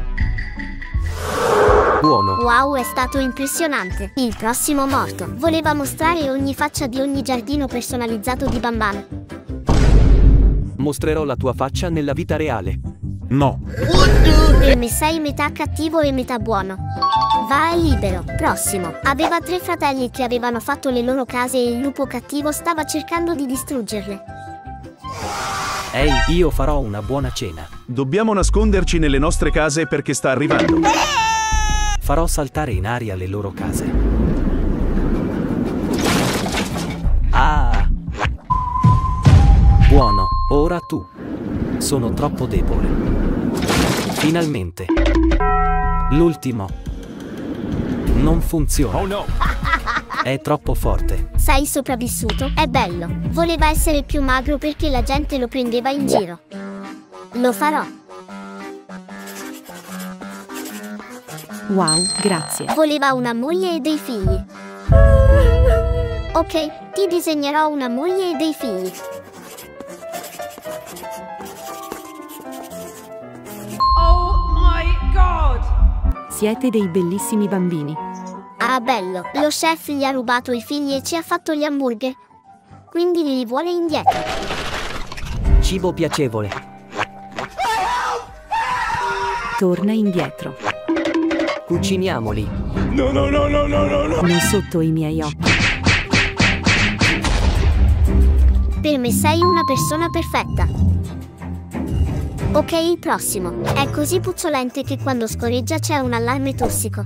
Buono. Wow, è stato impressionante. Il prossimo morto. Voleva mostrare ogni faccia di ogni giardino personalizzato di Bam Bam. Mostrerò la tua faccia nella vita reale. No. Per me sei metà cattivo e metà buono. Vai libero. Prossimo. Aveva 3 fratelli che avevano fatto le loro case e il lupo cattivo stava cercando di distruggerle. Ehi, io farò una buona cena. Dobbiamo nasconderci nelle nostre case perché sta arrivando. Farò saltare in aria le loro case. Ah! Buono, ora tu. Sono troppo debole. Finalmente. L'ultimo. Non funziona. Oh no! È troppo forte. Sei sopravvissuto? È bello. Voleva essere più magro perché la gente lo prendeva in giro. Lo farò. Wow, grazie. Voleva una moglie e dei figli. Ok, ti disegnerò una moglie e dei figli. Oh my god! Siete dei bellissimi bambini. Ah, bello. Lo chef gli ha rubato i figli e ci ha fatto gli hamburger. Quindi li vuole indietro. Cibo piacevole. Torna indietro. Cuciniamoli. No, no, no, no, no, no, no. Non sotto i miei occhi. Per me sei una persona perfetta. Ok, il prossimo. È così puzzolente che quando scoreggia c'è un allarme tossico.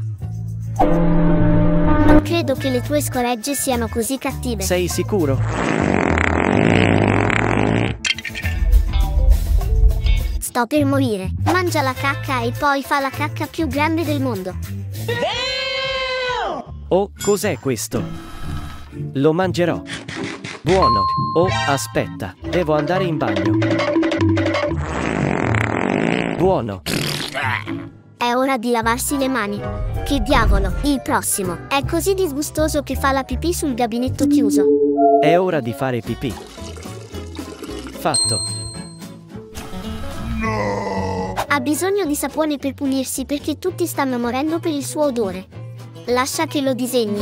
Non credo che le tue scoregge siano così cattive. Sei sicuro? Sto per morire. Mangia la cacca e poi fa la cacca più grande del mondo. Oh, cos'è questo? Lo mangerò. Buono. Oh, aspetta. Devo andare in bagno. Buono. È ora di lavarsi le mani. Che diavolo, il prossimo. È così disgustoso che fa la pipì sul gabinetto chiuso. È ora di fare pipì. Fatto. Ha bisogno di sapone per pulirsi perché tutti stanno morendo per il suo odore. Lascia che lo disegni.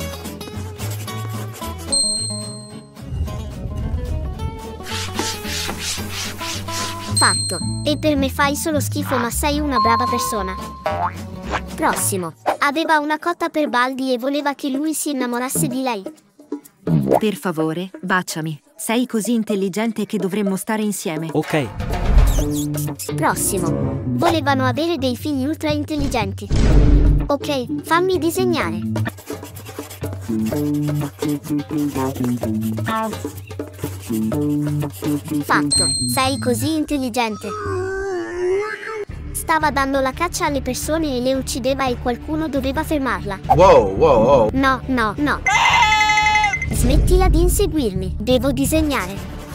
Fatto. E per me fai solo schifo, ma sei una brava persona. Prossimo. Aveva una cotta per Baldi e voleva che lui si innamorasse di lei. Per favore, baciami. Sei così intelligente che dovremmo stare insieme. Ok. Prossimo. Volevano avere dei figli ultra intelligenti. Ok, fammi disegnare. Fatto. Sei così intelligente. Stava dando la caccia alle persone e le uccideva e qualcuno doveva fermarla. Wow, wow, wow. No, no, no. Smettila di inseguirmi, devo disegnare.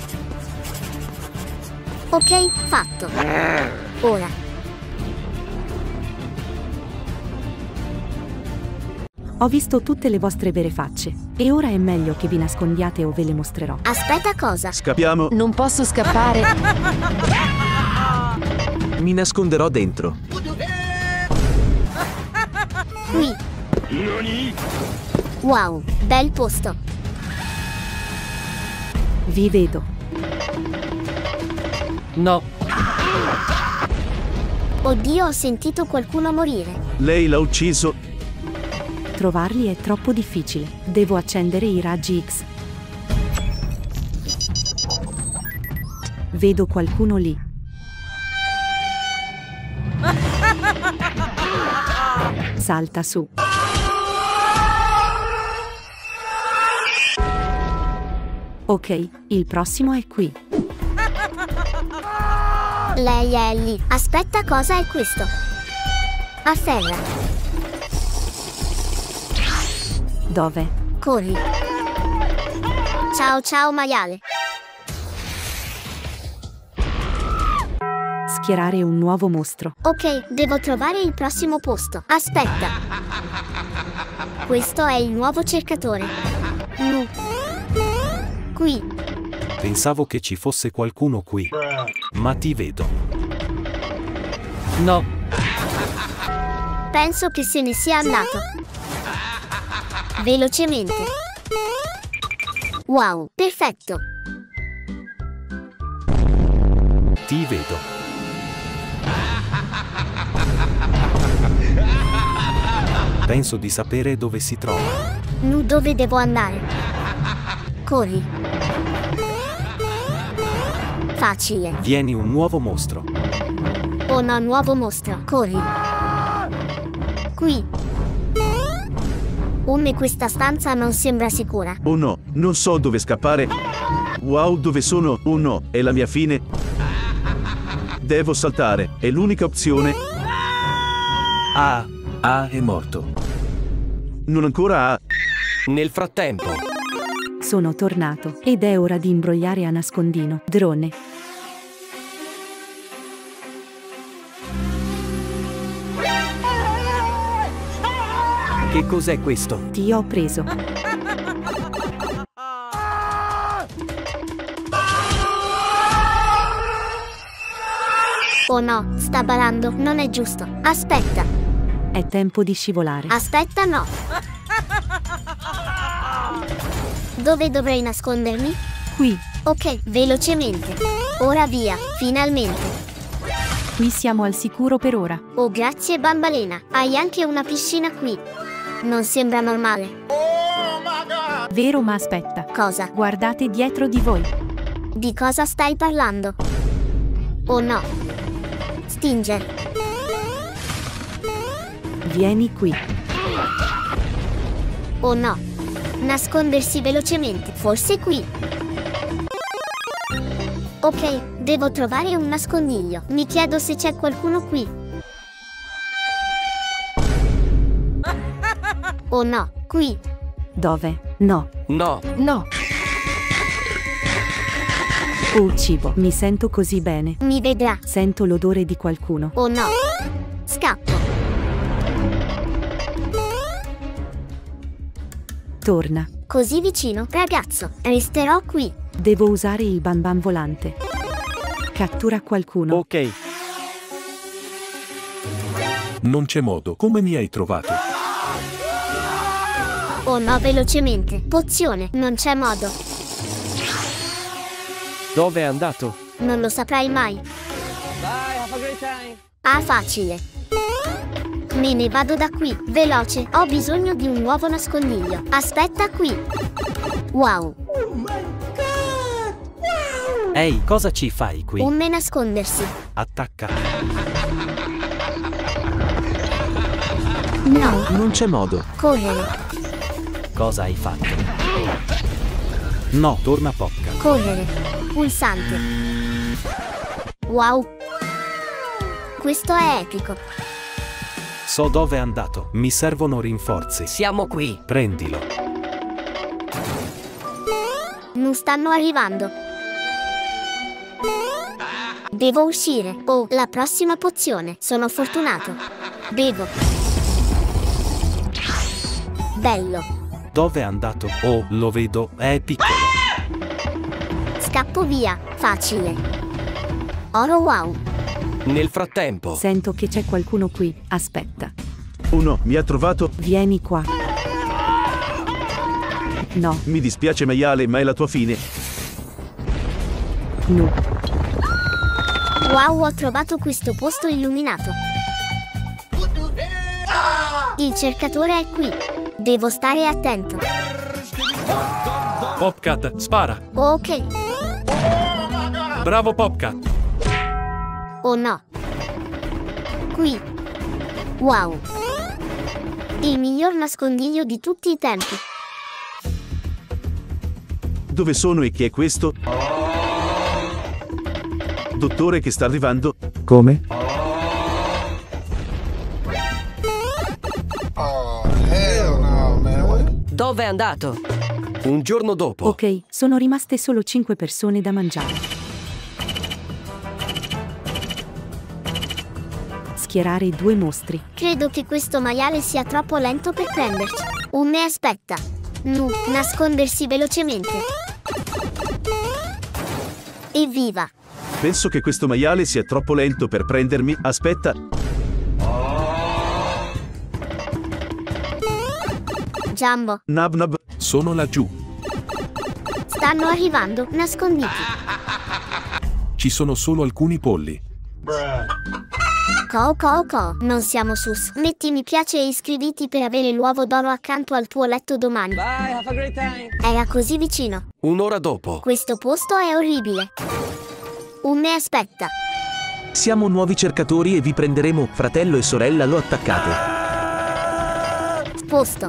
Ok, fatto. Ora. Ho visto tutte le vostre vere facce, e ora è meglio che vi nascondiate o ve le mostrerò. Aspetta, cosa? Scappiamo. Non posso scappare. Mi nasconderò dentro. Qui. Wow, bel posto. Vi vedo. No. Oddio, ho sentito qualcuno morire. Lei l'ha ucciso. Trovarli è troppo difficile. Devo accendere i raggi X. Vedo qualcuno lì. Salta su. Ok, il prossimo è qui. Lei è lì. Aspetta, cosa è questo? Afferra. Dove? Corri. Ciao ciao maiale. Schierare un nuovo mostro. Ok, devo trovare il prossimo posto. Aspetta. Questo è il nuovo cercatore. Qui. Pensavo che ci fosse qualcuno qui. Ma ti vedo. No. Penso che se ne sia andato. Velocemente. Wow, perfetto. Ti vedo. Penso di sapere dove si trova. Dove devo andare? Corri. Facile. Vieni un nuovo mostro. Oh no, nuovo mostro. Corri. Qui. Questa stanza non sembra sicura. Oh no, non so dove scappare. Wow, dove sono? Oh no, è la mia fine. Devo saltare, è l'unica opzione. È morto. Non ancora. Nel frattempo. Sono tornato, ed è ora di imbrogliare a nascondino. Drone. Che cos'è questo? Ti ho preso. Oh no, sta ballando, non è giusto. Aspetta. È tempo di scivolare. Aspetta, no. Dove dovrei nascondermi? Qui. Ok, velocemente. Ora via, finalmente. Qui siamo al sicuro per ora. Oh, grazie bambalena. Hai anche una piscina qui. Non sembra normale. Vero, ma aspetta. Cosa? Guardate dietro di voi. Di cosa stai parlando? Oh no. Stinger. Vieni qui. Oh no. Nascondersi velocemente. Forse qui. Ok, devo trovare un nascondiglio. Mi chiedo se c'è qualcuno qui. Oh no, qui. Dove? No. No. No. Oh cibo, mi sento così bene. Mi vedrà. Sento l'odore di qualcuno. Oh no. Scappo. Torna. Così vicino, ragazzo. Resterò qui. Devo usare il bam bam volante. Cattura qualcuno. Ok. Non c'è modo. Come mi hai trovato? Oh no, velocemente. Pozione, non c'è modo. Dove è andato? Non lo saprai mai. Bye, have a great time. Ah, facile. Me ne vado da qui, veloce. Ho bisogno di un nuovo nascondiglio. Aspetta qui. Wow. Ehi, cosa ci fai qui? Come nascondersi? Attacca. No. Non c'è modo. Correre. Cosa hai fatto? No, torna pocca. Correre. Pulsante. Wow. Questo è epico. So dove è andato. Mi servono rinforzi. Siamo qui. Prendilo. Non stanno arrivando. Devo uscire. Oh, la prossima pozione. Sono fortunato. Bevo. Bello. Dove è andato? Oh, lo vedo, è piccolo. Scappo via. Facile. Oro wow. Nel frattempo. Sento che c'è qualcuno qui. Aspetta. Uno mi ha trovato. Vieni qua. No. Mi dispiace maiale, ma è la tua fine. No. Wow, ho trovato questo posto illuminato. Il cercatore è qui. Devo stare attento. Popcat, spara. Ok. Bravo Popcat. Oh no. Qui. Wow. Il miglior nascondiglio di tutti i tempi. Dove sono e chi è questo? Dottore che sta arrivando. Come? Dove è andato? Un giorno dopo. Ok, sono rimaste solo 5 persone da mangiare. Schierare i 2 mostri. Credo che questo maiale sia troppo lento per prenderci. Me aspetta. Nu, nascondersi velocemente. Evviva. Penso che questo maiale sia troppo lento per prendermi. Aspetta. Jumbo. Nab nab. Sono laggiù. Stanno arrivando, nasconditi. Ci sono solo alcuni polli. Co. Non siamo sus. Metti mi piace e iscriviti per avere l'uovo d'oro accanto al tuo letto domani. Bye, have a great time. Era così vicino. Un'ora dopo. Questo posto è orribile. Me aspetta. Siamo nuovi cercatori e vi prenderemo. Fratello e sorella, lo attaccate. Posto.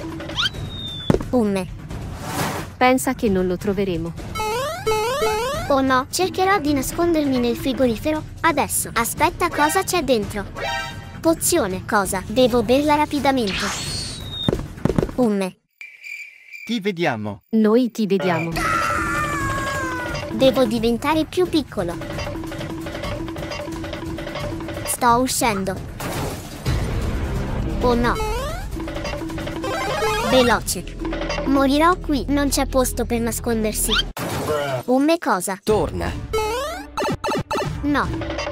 Me. Pensa che non lo troveremo. Oh no, cercherò di nascondermi nel frigorifero. Adesso. Aspetta, cosa c'è dentro? Pozione. Cosa? Devo berla rapidamente. Me. Ti vediamo. Noi ti vediamo. Devo diventare più piccolo. Sto uscendo. Oh no. Veloce. Morirò qui. Non c'è posto per nascondersi. Me cosa? Torna. No.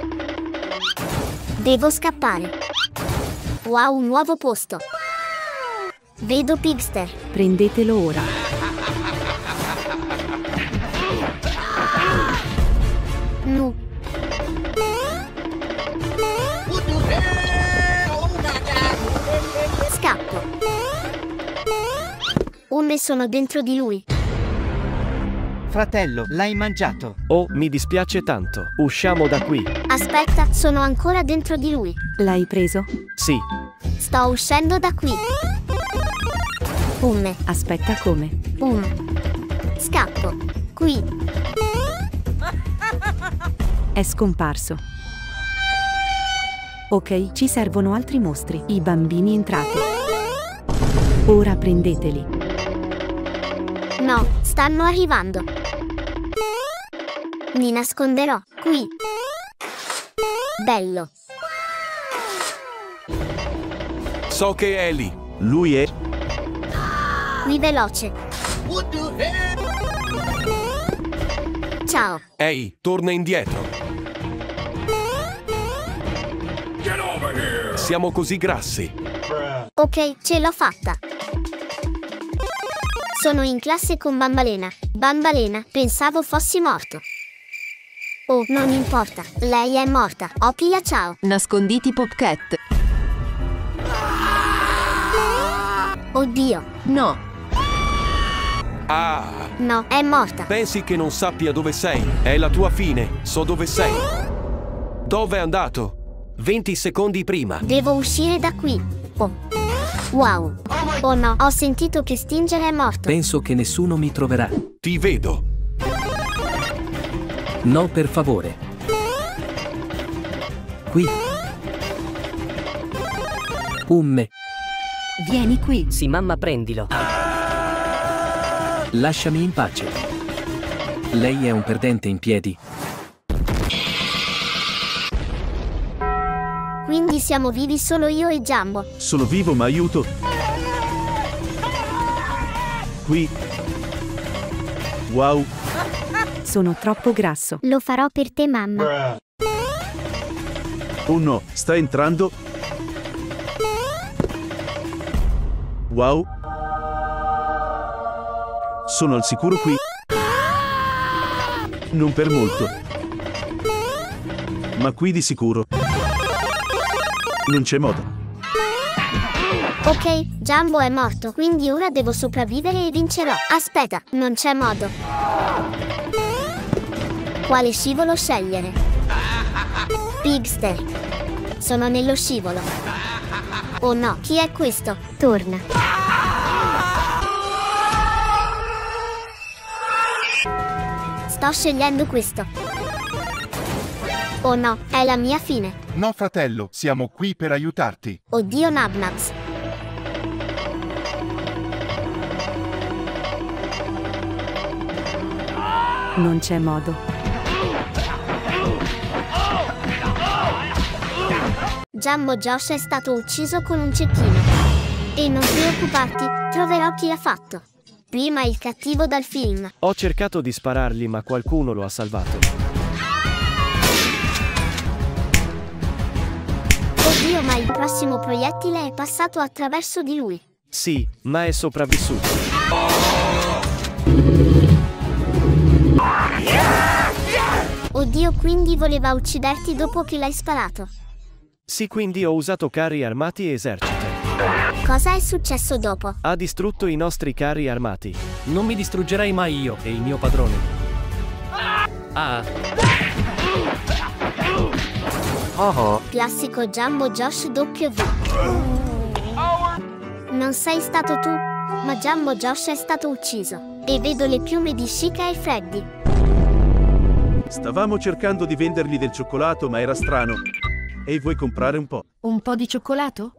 Devo scappare. Wow, un nuovo posto. Vedo Pigster. Prendetelo ora. Nu. Scappo. Me sono dentro di lui. Fratello, l'hai mangiato. Oh, mi dispiace tanto. Usciamo da qui. Aspetta, sono ancora dentro di lui. L'hai preso? Sì. Sto uscendo da qui. Me. Aspetta, come? Scappo. Qui. È scomparso. Ok, ci servono altri mostri. I bambini entrate. Ora prendeteli. No, stanno arrivando. Mi nasconderò qui. Bello. So che è lì. Lui è. Qui veloce. Ciao. Ehi, torna indietro. Siamo così grassi. Ok, ce l'ho fatta. Sono in classe con Bambalena. Bambalena, pensavo fossi morto. Oh, non importa. Lei è morta. Opia, ciao. Nasconditi Popcat. Oddio. No. Ah! No, è morta. Pensi che non sappia dove sei? È la tua fine. So dove sei. Dove è andato? 20 secondi prima. Devo uscire da qui. Oh. Wow. Oh no, ho sentito che Stinger è morto. Penso che nessuno mi troverà. Ti vedo. No, per favore. Qui. Me. Vieni qui. Sì, mamma, prendilo. Lasciami in pace. Lei è un perdente in piedi. Quindi siamo vivi solo io e Jumbo. Sono vivo ma aiuto. Qui. Wow. Sono troppo grasso. Lo farò per te, mamma. Oh no, sta entrando. Wow. Sono al sicuro qui. Non per molto. Ma qui di sicuro. Non c'è modo. Ok, Jumbo è morto, quindi ora devo sopravvivere e vincerò. Aspetta, non c'è modo. Quale scivolo scegliere? Pigster. Sono nello scivolo. Oh no, chi è questo? Torna. Sto scegliendo questo. Oh no, è la mia fine. No, fratello, siamo qui per aiutarti. Oddio, Nabnabs. Non c'è modo. Jumbo Josh è stato ucciso con un cecchino. E non preoccuparti, troverò chi l'ha fatto. Prima il cattivo dal film. Ho cercato di sparargli, ma qualcuno lo ha salvato. Oddio, ma il prossimo proiettile è passato attraverso di lui. Sì, ma è sopravvissuto. Oddio, quindi voleva ucciderti dopo che l'hai sparato. Sì, quindi ho usato carri armati e eserciti. Cosa è successo dopo? Ha distrutto i nostri carri armati. Non mi distruggerei mai io e il mio padrone. Ah. Oh. Classico Jumbo Josh W. Non sei stato tu, ma Jumbo Josh è stato ucciso. E vedo le piume di Chica e Freddy. Stavamo cercando di vendergli del cioccolato, ma era strano. E vuoi comprare un po'? Un po' di cioccolato?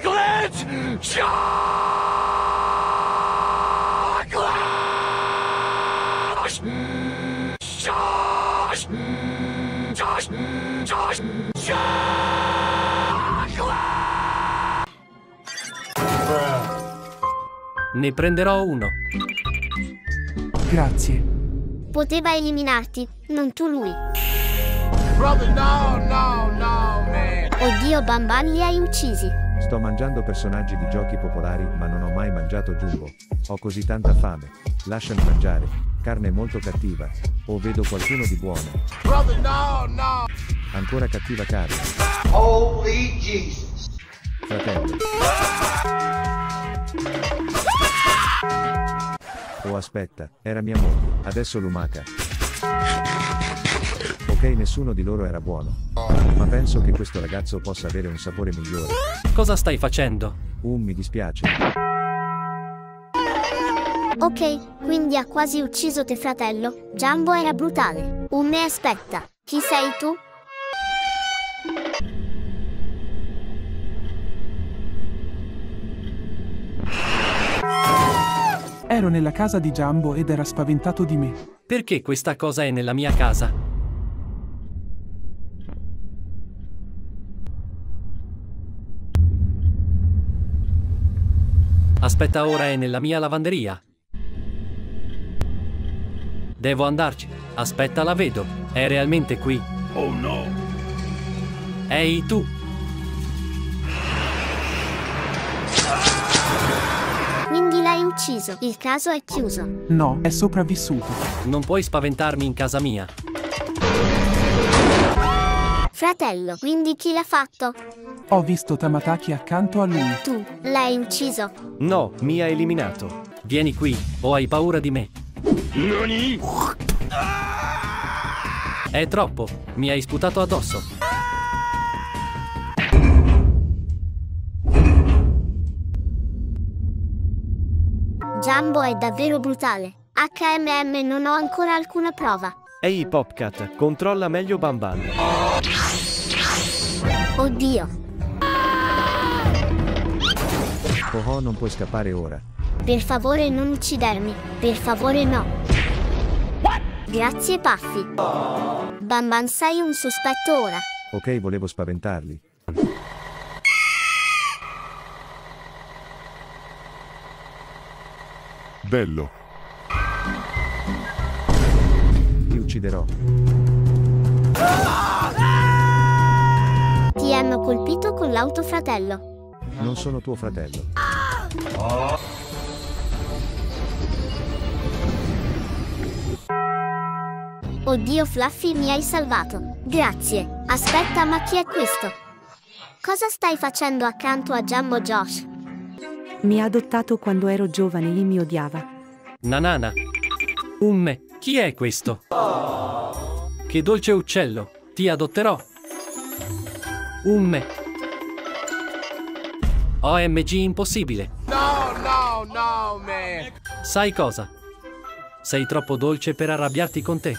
Ne prenderò uno. Grazie. Poteva eliminarti, non tu lui. Brother, no, man. Oddio, Bamban, li hai uccisi. Sto mangiando personaggi di giochi popolari, ma non ho mai mangiato Jumbo. Ho così tanta fame. Lasciami mangiare. Carne molto cattiva. O vedo qualcuno di buono. Brother, no. Ancora cattiva carne. Holy Jesus. Fratello. Oh, aspetta, era mia moglie. Adesso lumaca. Ok, nessuno di loro era buono. Ma penso che questo ragazzo possa avere un sapore migliore. Cosa stai facendo? Mi dispiace. Ok, quindi ha quasi ucciso te, fratello. Jumbo era brutale. Me aspetta. Chi sei tu? Ero nella casa di Jumbo ed era spaventato di me. Perché questa cosa è nella mia casa? Aspetta, ora è nella mia lavanderia. Devo andarci. Aspetta, la vedo. È realmente qui. Oh no. Ehi, tu. Quindi l'hai ucciso. Il caso è chiuso. No, è sopravvissuto. Non puoi spaventarmi in casa mia. Fratello, quindi chi l'ha fatto? Ho visto Tamataki accanto a lui. Tu, l'hai ucciso? No, mi ha eliminato. Vieni qui, o hai paura di me? Nani? È troppo, mi hai sputato addosso. Jumbo è davvero brutale. HMM, non ho ancora alcuna prova. Ehi Popcat, controlla meglio Bamban. Oddio. Oh, non puoi scappare ora. Per favore non uccidermi. Per favore no. Grazie Puffy. Ban Ban sei un sospetto ora. Ok, volevo spaventarli. Bello. Ti ucciderò. Ti hanno colpito con l'auto, fratello. Non sono tuo fratello. Oddio Fluffy, mi hai salvato. Grazie. Aspetta, ma chi è questo? Cosa stai facendo accanto a Jumbo Josh? Mi ha adottato quando ero giovane e mi odiava. Nanana. Umme, chi è questo? Che dolce uccello, ti adotterò. Umme. OMG, impossibile. No, man. Sai cosa? Sei troppo dolce per arrabbiarti con te.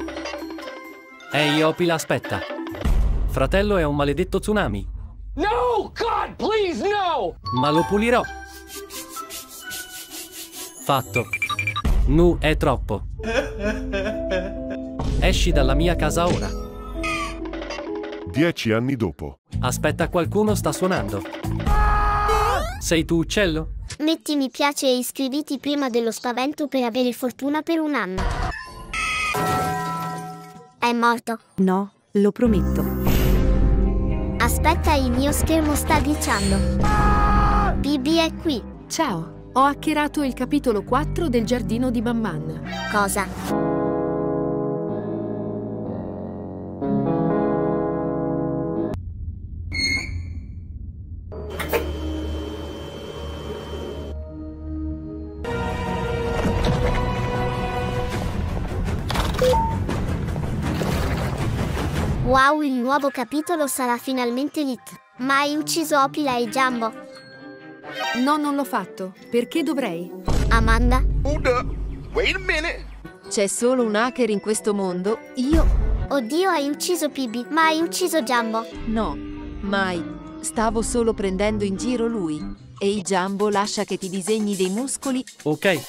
Ehi, Opila, aspetta. Fratello è un maledetto tsunami. No, God, please, no! Ma lo pulirò. Fatto. Nu, è troppo. Esci dalla mia casa ora. 10 anni dopo. Aspetta, qualcuno sta suonando. Sei tu, uccello? Metti mi piace e iscriviti prima dello spavento per avere fortuna per un anno. È morto? No, lo prometto. Aspetta, il mio schermo sta glitchando. Bibi è qui. Ciao, ho hackerato il capitolo 4 del Giardino di Ban Ban. Cosa? Wow, il nuovo capitolo sarà finalmente lit. Ma hai ucciso Opila e Jumbo? No, non l'ho fatto. Perché dovrei? Amanda? Hold up. Wait a minute. C'è solo un hacker in questo mondo, io... Oddio, hai ucciso Bibi, ma hai ucciso Jumbo? No, mai. Stavo solo prendendo in giro lui. Ehi Jumbo, lascia che ti disegni dei muscoli. Ok.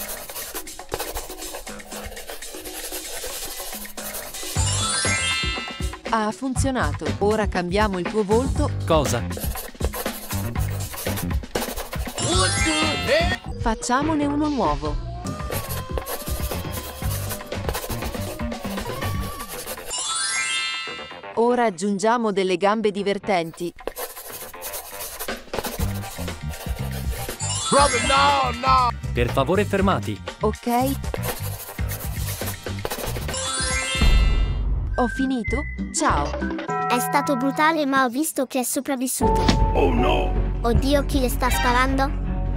Ha funzionato. Ora cambiamo il tuo volto. Cosa? Facciamone uno nuovo. Ora aggiungiamo delle gambe divertenti. Brother, no. Per favore, fermati. Ok. Ho finito? Ciao. È stato brutale, ma ho visto che è sopravvissuto. Oh no! Oddio, chi le sta sparando?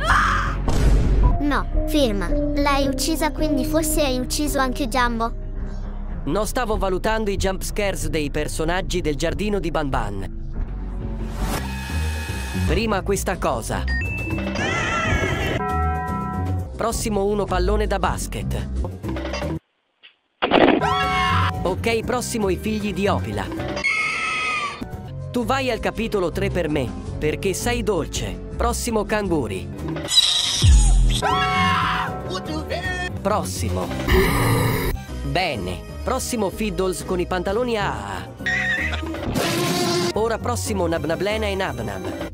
No, ferma. L'hai uccisa, quindi forse hai ucciso anche Jumbo? Non stavo valutando i jump scares dei personaggi del Giardino di Ban Ban. Prima questa cosa. Prossimo uno pallone da basket. Ok, prossimo i figli di Opila. Tu vai al capitolo 3 per me, perché sei dolce. Prossimo canguri. Prossimo. Bene. Prossimo Fiddles con i pantaloni a. Ora prossimo Nabnablena e Nabnab.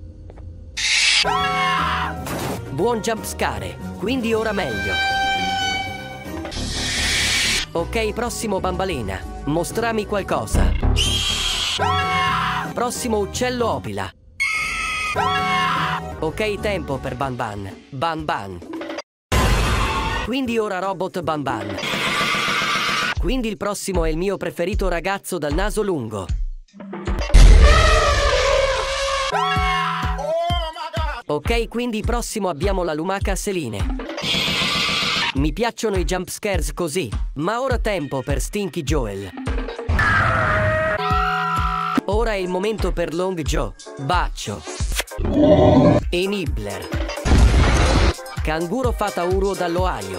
Buon jumpscare, quindi ora meglio. Ok, prossimo Bambalena. Mostrami qualcosa. Prossimo uccello Opila. Ok, tempo per Ban Ban. Ban Ban. Quindi ora robot Ban Ban. Quindi il prossimo è il mio preferito ragazzo dal naso lungo. Ok, quindi prossimo abbiamo la lumaca Seline. Mi piacciono i jump scares così, ma ora tempo per Stinky Joel. Ora è il momento per Long Joe, Baccio e Nibbler. Canguro Fatauro dall'Ohio.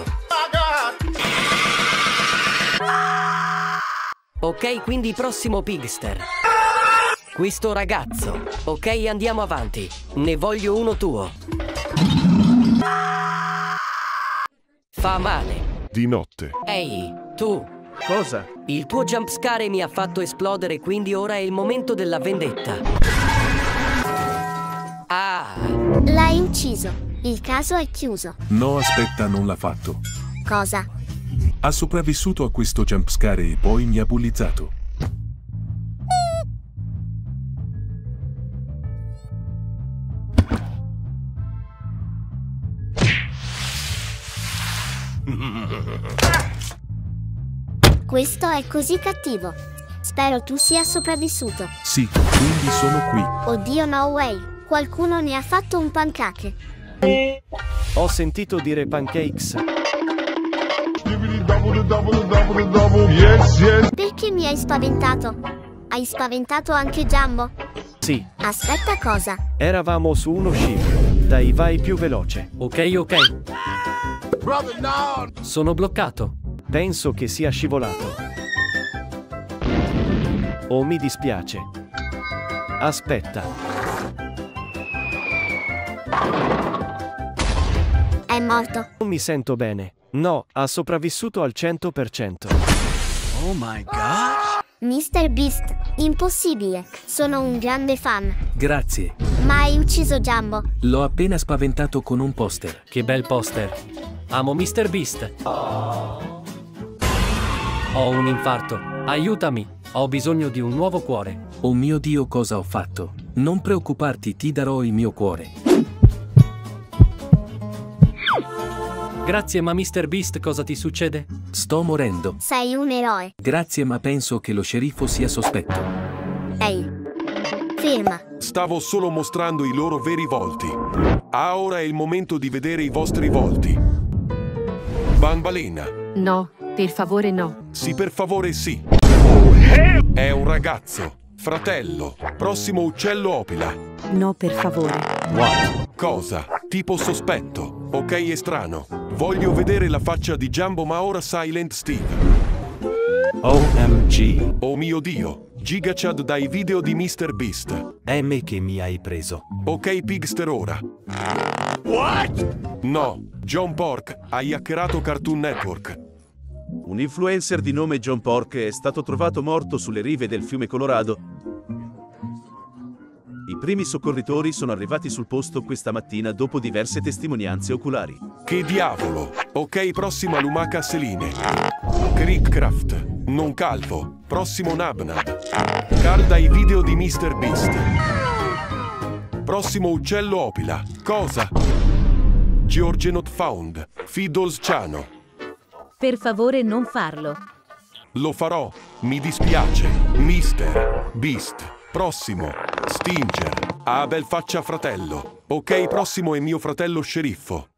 Ok, quindi prossimo Pigster. Questo ragazzo. Ok, andiamo avanti. Ne voglio uno tuo. Fa male. Di notte. Ehi, tu. Cosa? Il tuo jumpscare mi ha fatto esplodere, quindi ora è il momento della vendetta. Ah! L'hai ucciso. Il caso è chiuso. No, aspetta, non l'ha fatto. Cosa? Ha sopravvissuto a questo jumpscare e poi mi ha bullizzato. Questo è così cattivo. Spero tu sia sopravvissuto. Sì, quindi sono qui. Oddio, no way. Qualcuno ne ha fatto un pancake. Ho sentito dire pancakes. Perché mi hai spaventato? Hai spaventato anche Jumbo? Sì, Aspetta, cosa? eravamo su uno sci. Dai, vai più veloce. Ok. Sono bloccato. Penso che sia scivolato. Oh, mi dispiace. Aspetta. È morto. Non mi sento bene. No, ha sopravvissuto al 100%. Oh my god. Mr. Beast, impossibile. Sono un grande fan. Grazie. Ma hai ucciso Jumbo. L'ho appena spaventato con un poster. Che bel poster. Amo Mr. Beast. Ho un infarto. Aiutami. Ho bisogno di un nuovo cuore. Oh mio Dio, cosa ho fatto? Non preoccuparti, ti darò il mio cuore. Grazie, ma Mr. Beast, cosa ti succede? Sto morendo. Sei un eroe. Grazie, ma penso che lo sceriffo sia sospetto. Ehi, ferma. Stavo solo mostrando i loro veri volti. Ah, ora è il momento di vedere i vostri volti. Bambalena. No, per favore no. Sì, per favore sì. È un ragazzo. Fratello. Prossimo uccello Opila. No, per favore. What? Cosa? Tipo sospetto. Ok, è strano. Voglio vedere la faccia di Jumbo, ma ora Silent Steve. OMG. Oh mio Dio. Gigachad dai video di Mr. Beast. È me che mi hai preso. Ok, Pigster ora. What? No, John Pork, hai hackerato Cartoon Network. Un influencer di nome John Pork è stato trovato morto sulle rive del fiume Colorado. I primi soccorritori sono arrivati sul posto questa mattina dopo diverse testimonianze oculari. Che diavolo! Ok, prossima lumaca Seline. Crickcraft, non calvo. Prossimo Nabnab. Cal dai video di Mr. Beast. Prossimo uccello Opila. Cosa? George Not Found. Fiddles Ciano. Per favore non farlo. Lo farò. Mi dispiace. Mr. Beast. Prossimo. Stinger. Abel faccia fratello. Ok, prossimo è mio fratello sceriffo.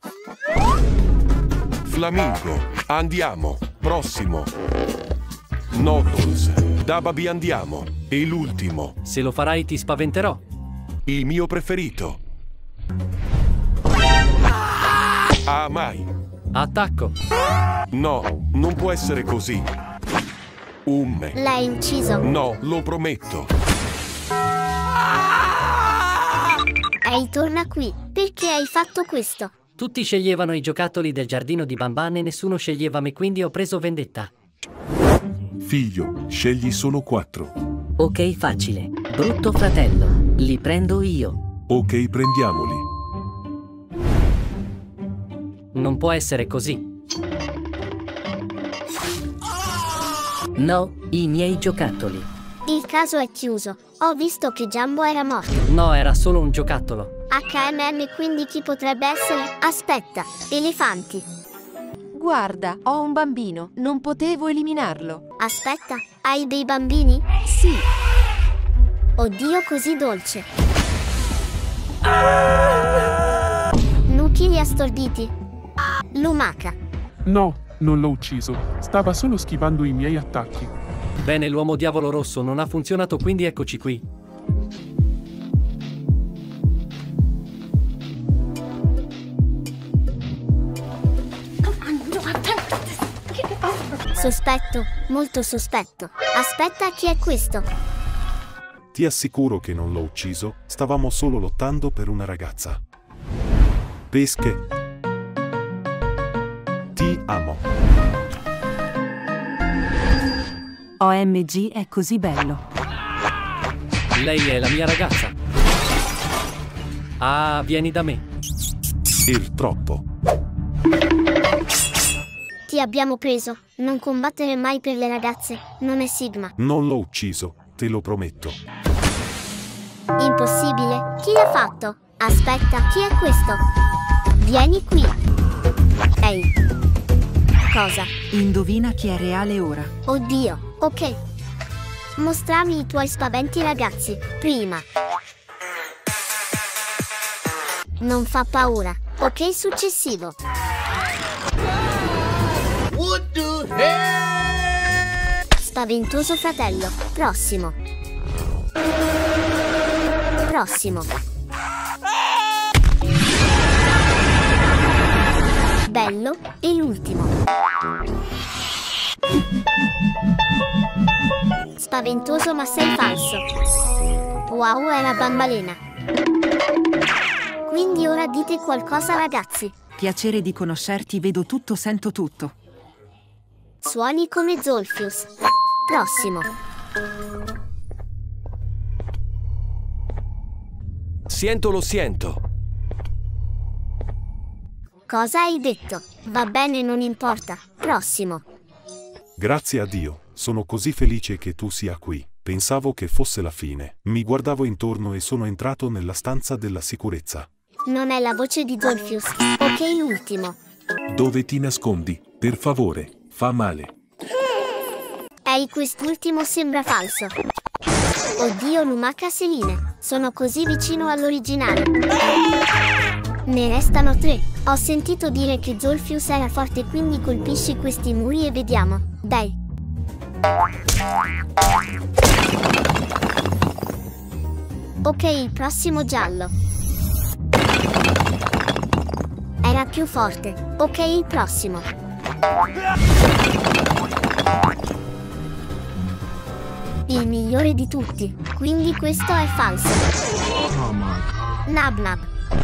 Flamingo. Andiamo. Prossimo. Noodles. Dababi andiamo. E l'ultimo. Se lo farai ti spaventerò. Il mio preferito. Ah, mai. Attacco. No, non può essere così. Umme. L'hai ucciso. No, lo prometto. Ehi, torna qui. Perché hai fatto questo? Tutti sceglievano i giocattoli del giardino di Bamban e nessuno sceglieva me, quindi ho preso vendetta. Figlio, scegli solo 4. Ok, facile. Brutto fratello. Li prendo io. Ok, prendiamoli. Non può essere così. No, i miei giocattoli. Il caso è chiuso. Ho visto che Jumbo era morto. No, era solo un giocattolo. HMM, quindi chi potrebbe essere? Aspetta, elefanti. Guarda, ho un bambino. Non potevo eliminarlo. Aspetta, hai dei bambini? Sì. Oddio, così dolce. Nuclei storditi. Lumaca. No, non l'ho ucciso. Stava solo schivando i miei attacchi. Bene, l'uomo diavolo rosso non ha funzionato, quindi eccoci qui. Sospetto, molto sospetto. Aspetta, chi è questo? Ti assicuro che non l'ho ucciso, stavamo solo lottando per una ragazza. Pesche. Ti amo. OMG, è così bello. Lei è la mia ragazza. Ah, vieni da me. Il troppo. Ti abbiamo preso. Non combattere mai per le ragazze. Non è Sigma. Non l'ho ucciso, te lo prometto. Impossibile. Chi l'ha fatto? Aspetta, chi è questo? Vieni qui. Ehi. Cosa? Indovina chi è reale ora. Oddio, ok. Mostrami i tuoi spaventi ragazzi, prima. Non fa paura. Ok, successivo. What the hell? Spaventoso fratello. Prossimo. Prossimo. Bello. E l'ultimo. Spaventoso, ma sei falso. Wow, era Bambalena. Quindi ora dite qualcosa ragazzi. Piacere di conoscerti, vedo tutto, sento tutto. Suoni come Zolfius. Prossimo. Lo siento. Cosa hai detto? Va bene, non importa. Prossimo. Grazie a Dio, sono così felice che tu sia qui. Pensavo che fosse la fine. Mi guardavo intorno e sono entrato nella stanza della sicurezza. Non è la voce di Zolfius. Ok, ultimo. Dove ti nascondi? Per favore, fa male. Ehi, quest'ultimo sembra falso. Oddio, lumaca Seline. Sono così vicino all'originale. Ne restano 3. Ho sentito dire che Zolfius era forte, quindi colpisci questi muri e vediamo. Dai. Ok, il prossimo giallo. Era più forte. Ok, il prossimo. Il migliore di tutti. Quindi questo è falso. Nabnab.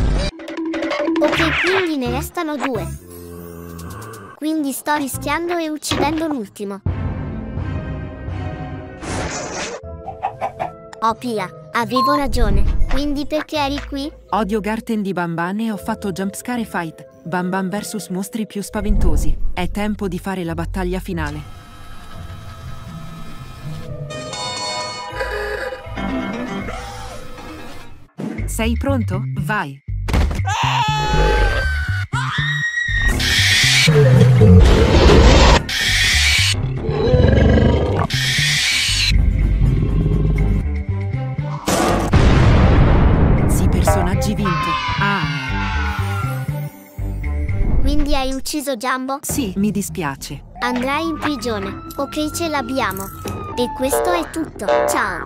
Ok, quindi ne restano 2. Quindi sto rischiando e uccidendo l'ultimo. Oh Pia, avevo ragione. Quindi perché eri qui? Odio Garten di Bamban e ho fatto jumpscare fight. Bamban vs mostri più spaventosi. È tempo di fare la battaglia finale. Sei pronto? Vai! Sì, personaggi vinto. Quindi hai ucciso Jumbo? Sì, mi dispiace. Andrai in prigione. Ok, ce l'abbiamo. E questo è tutto. Ciao!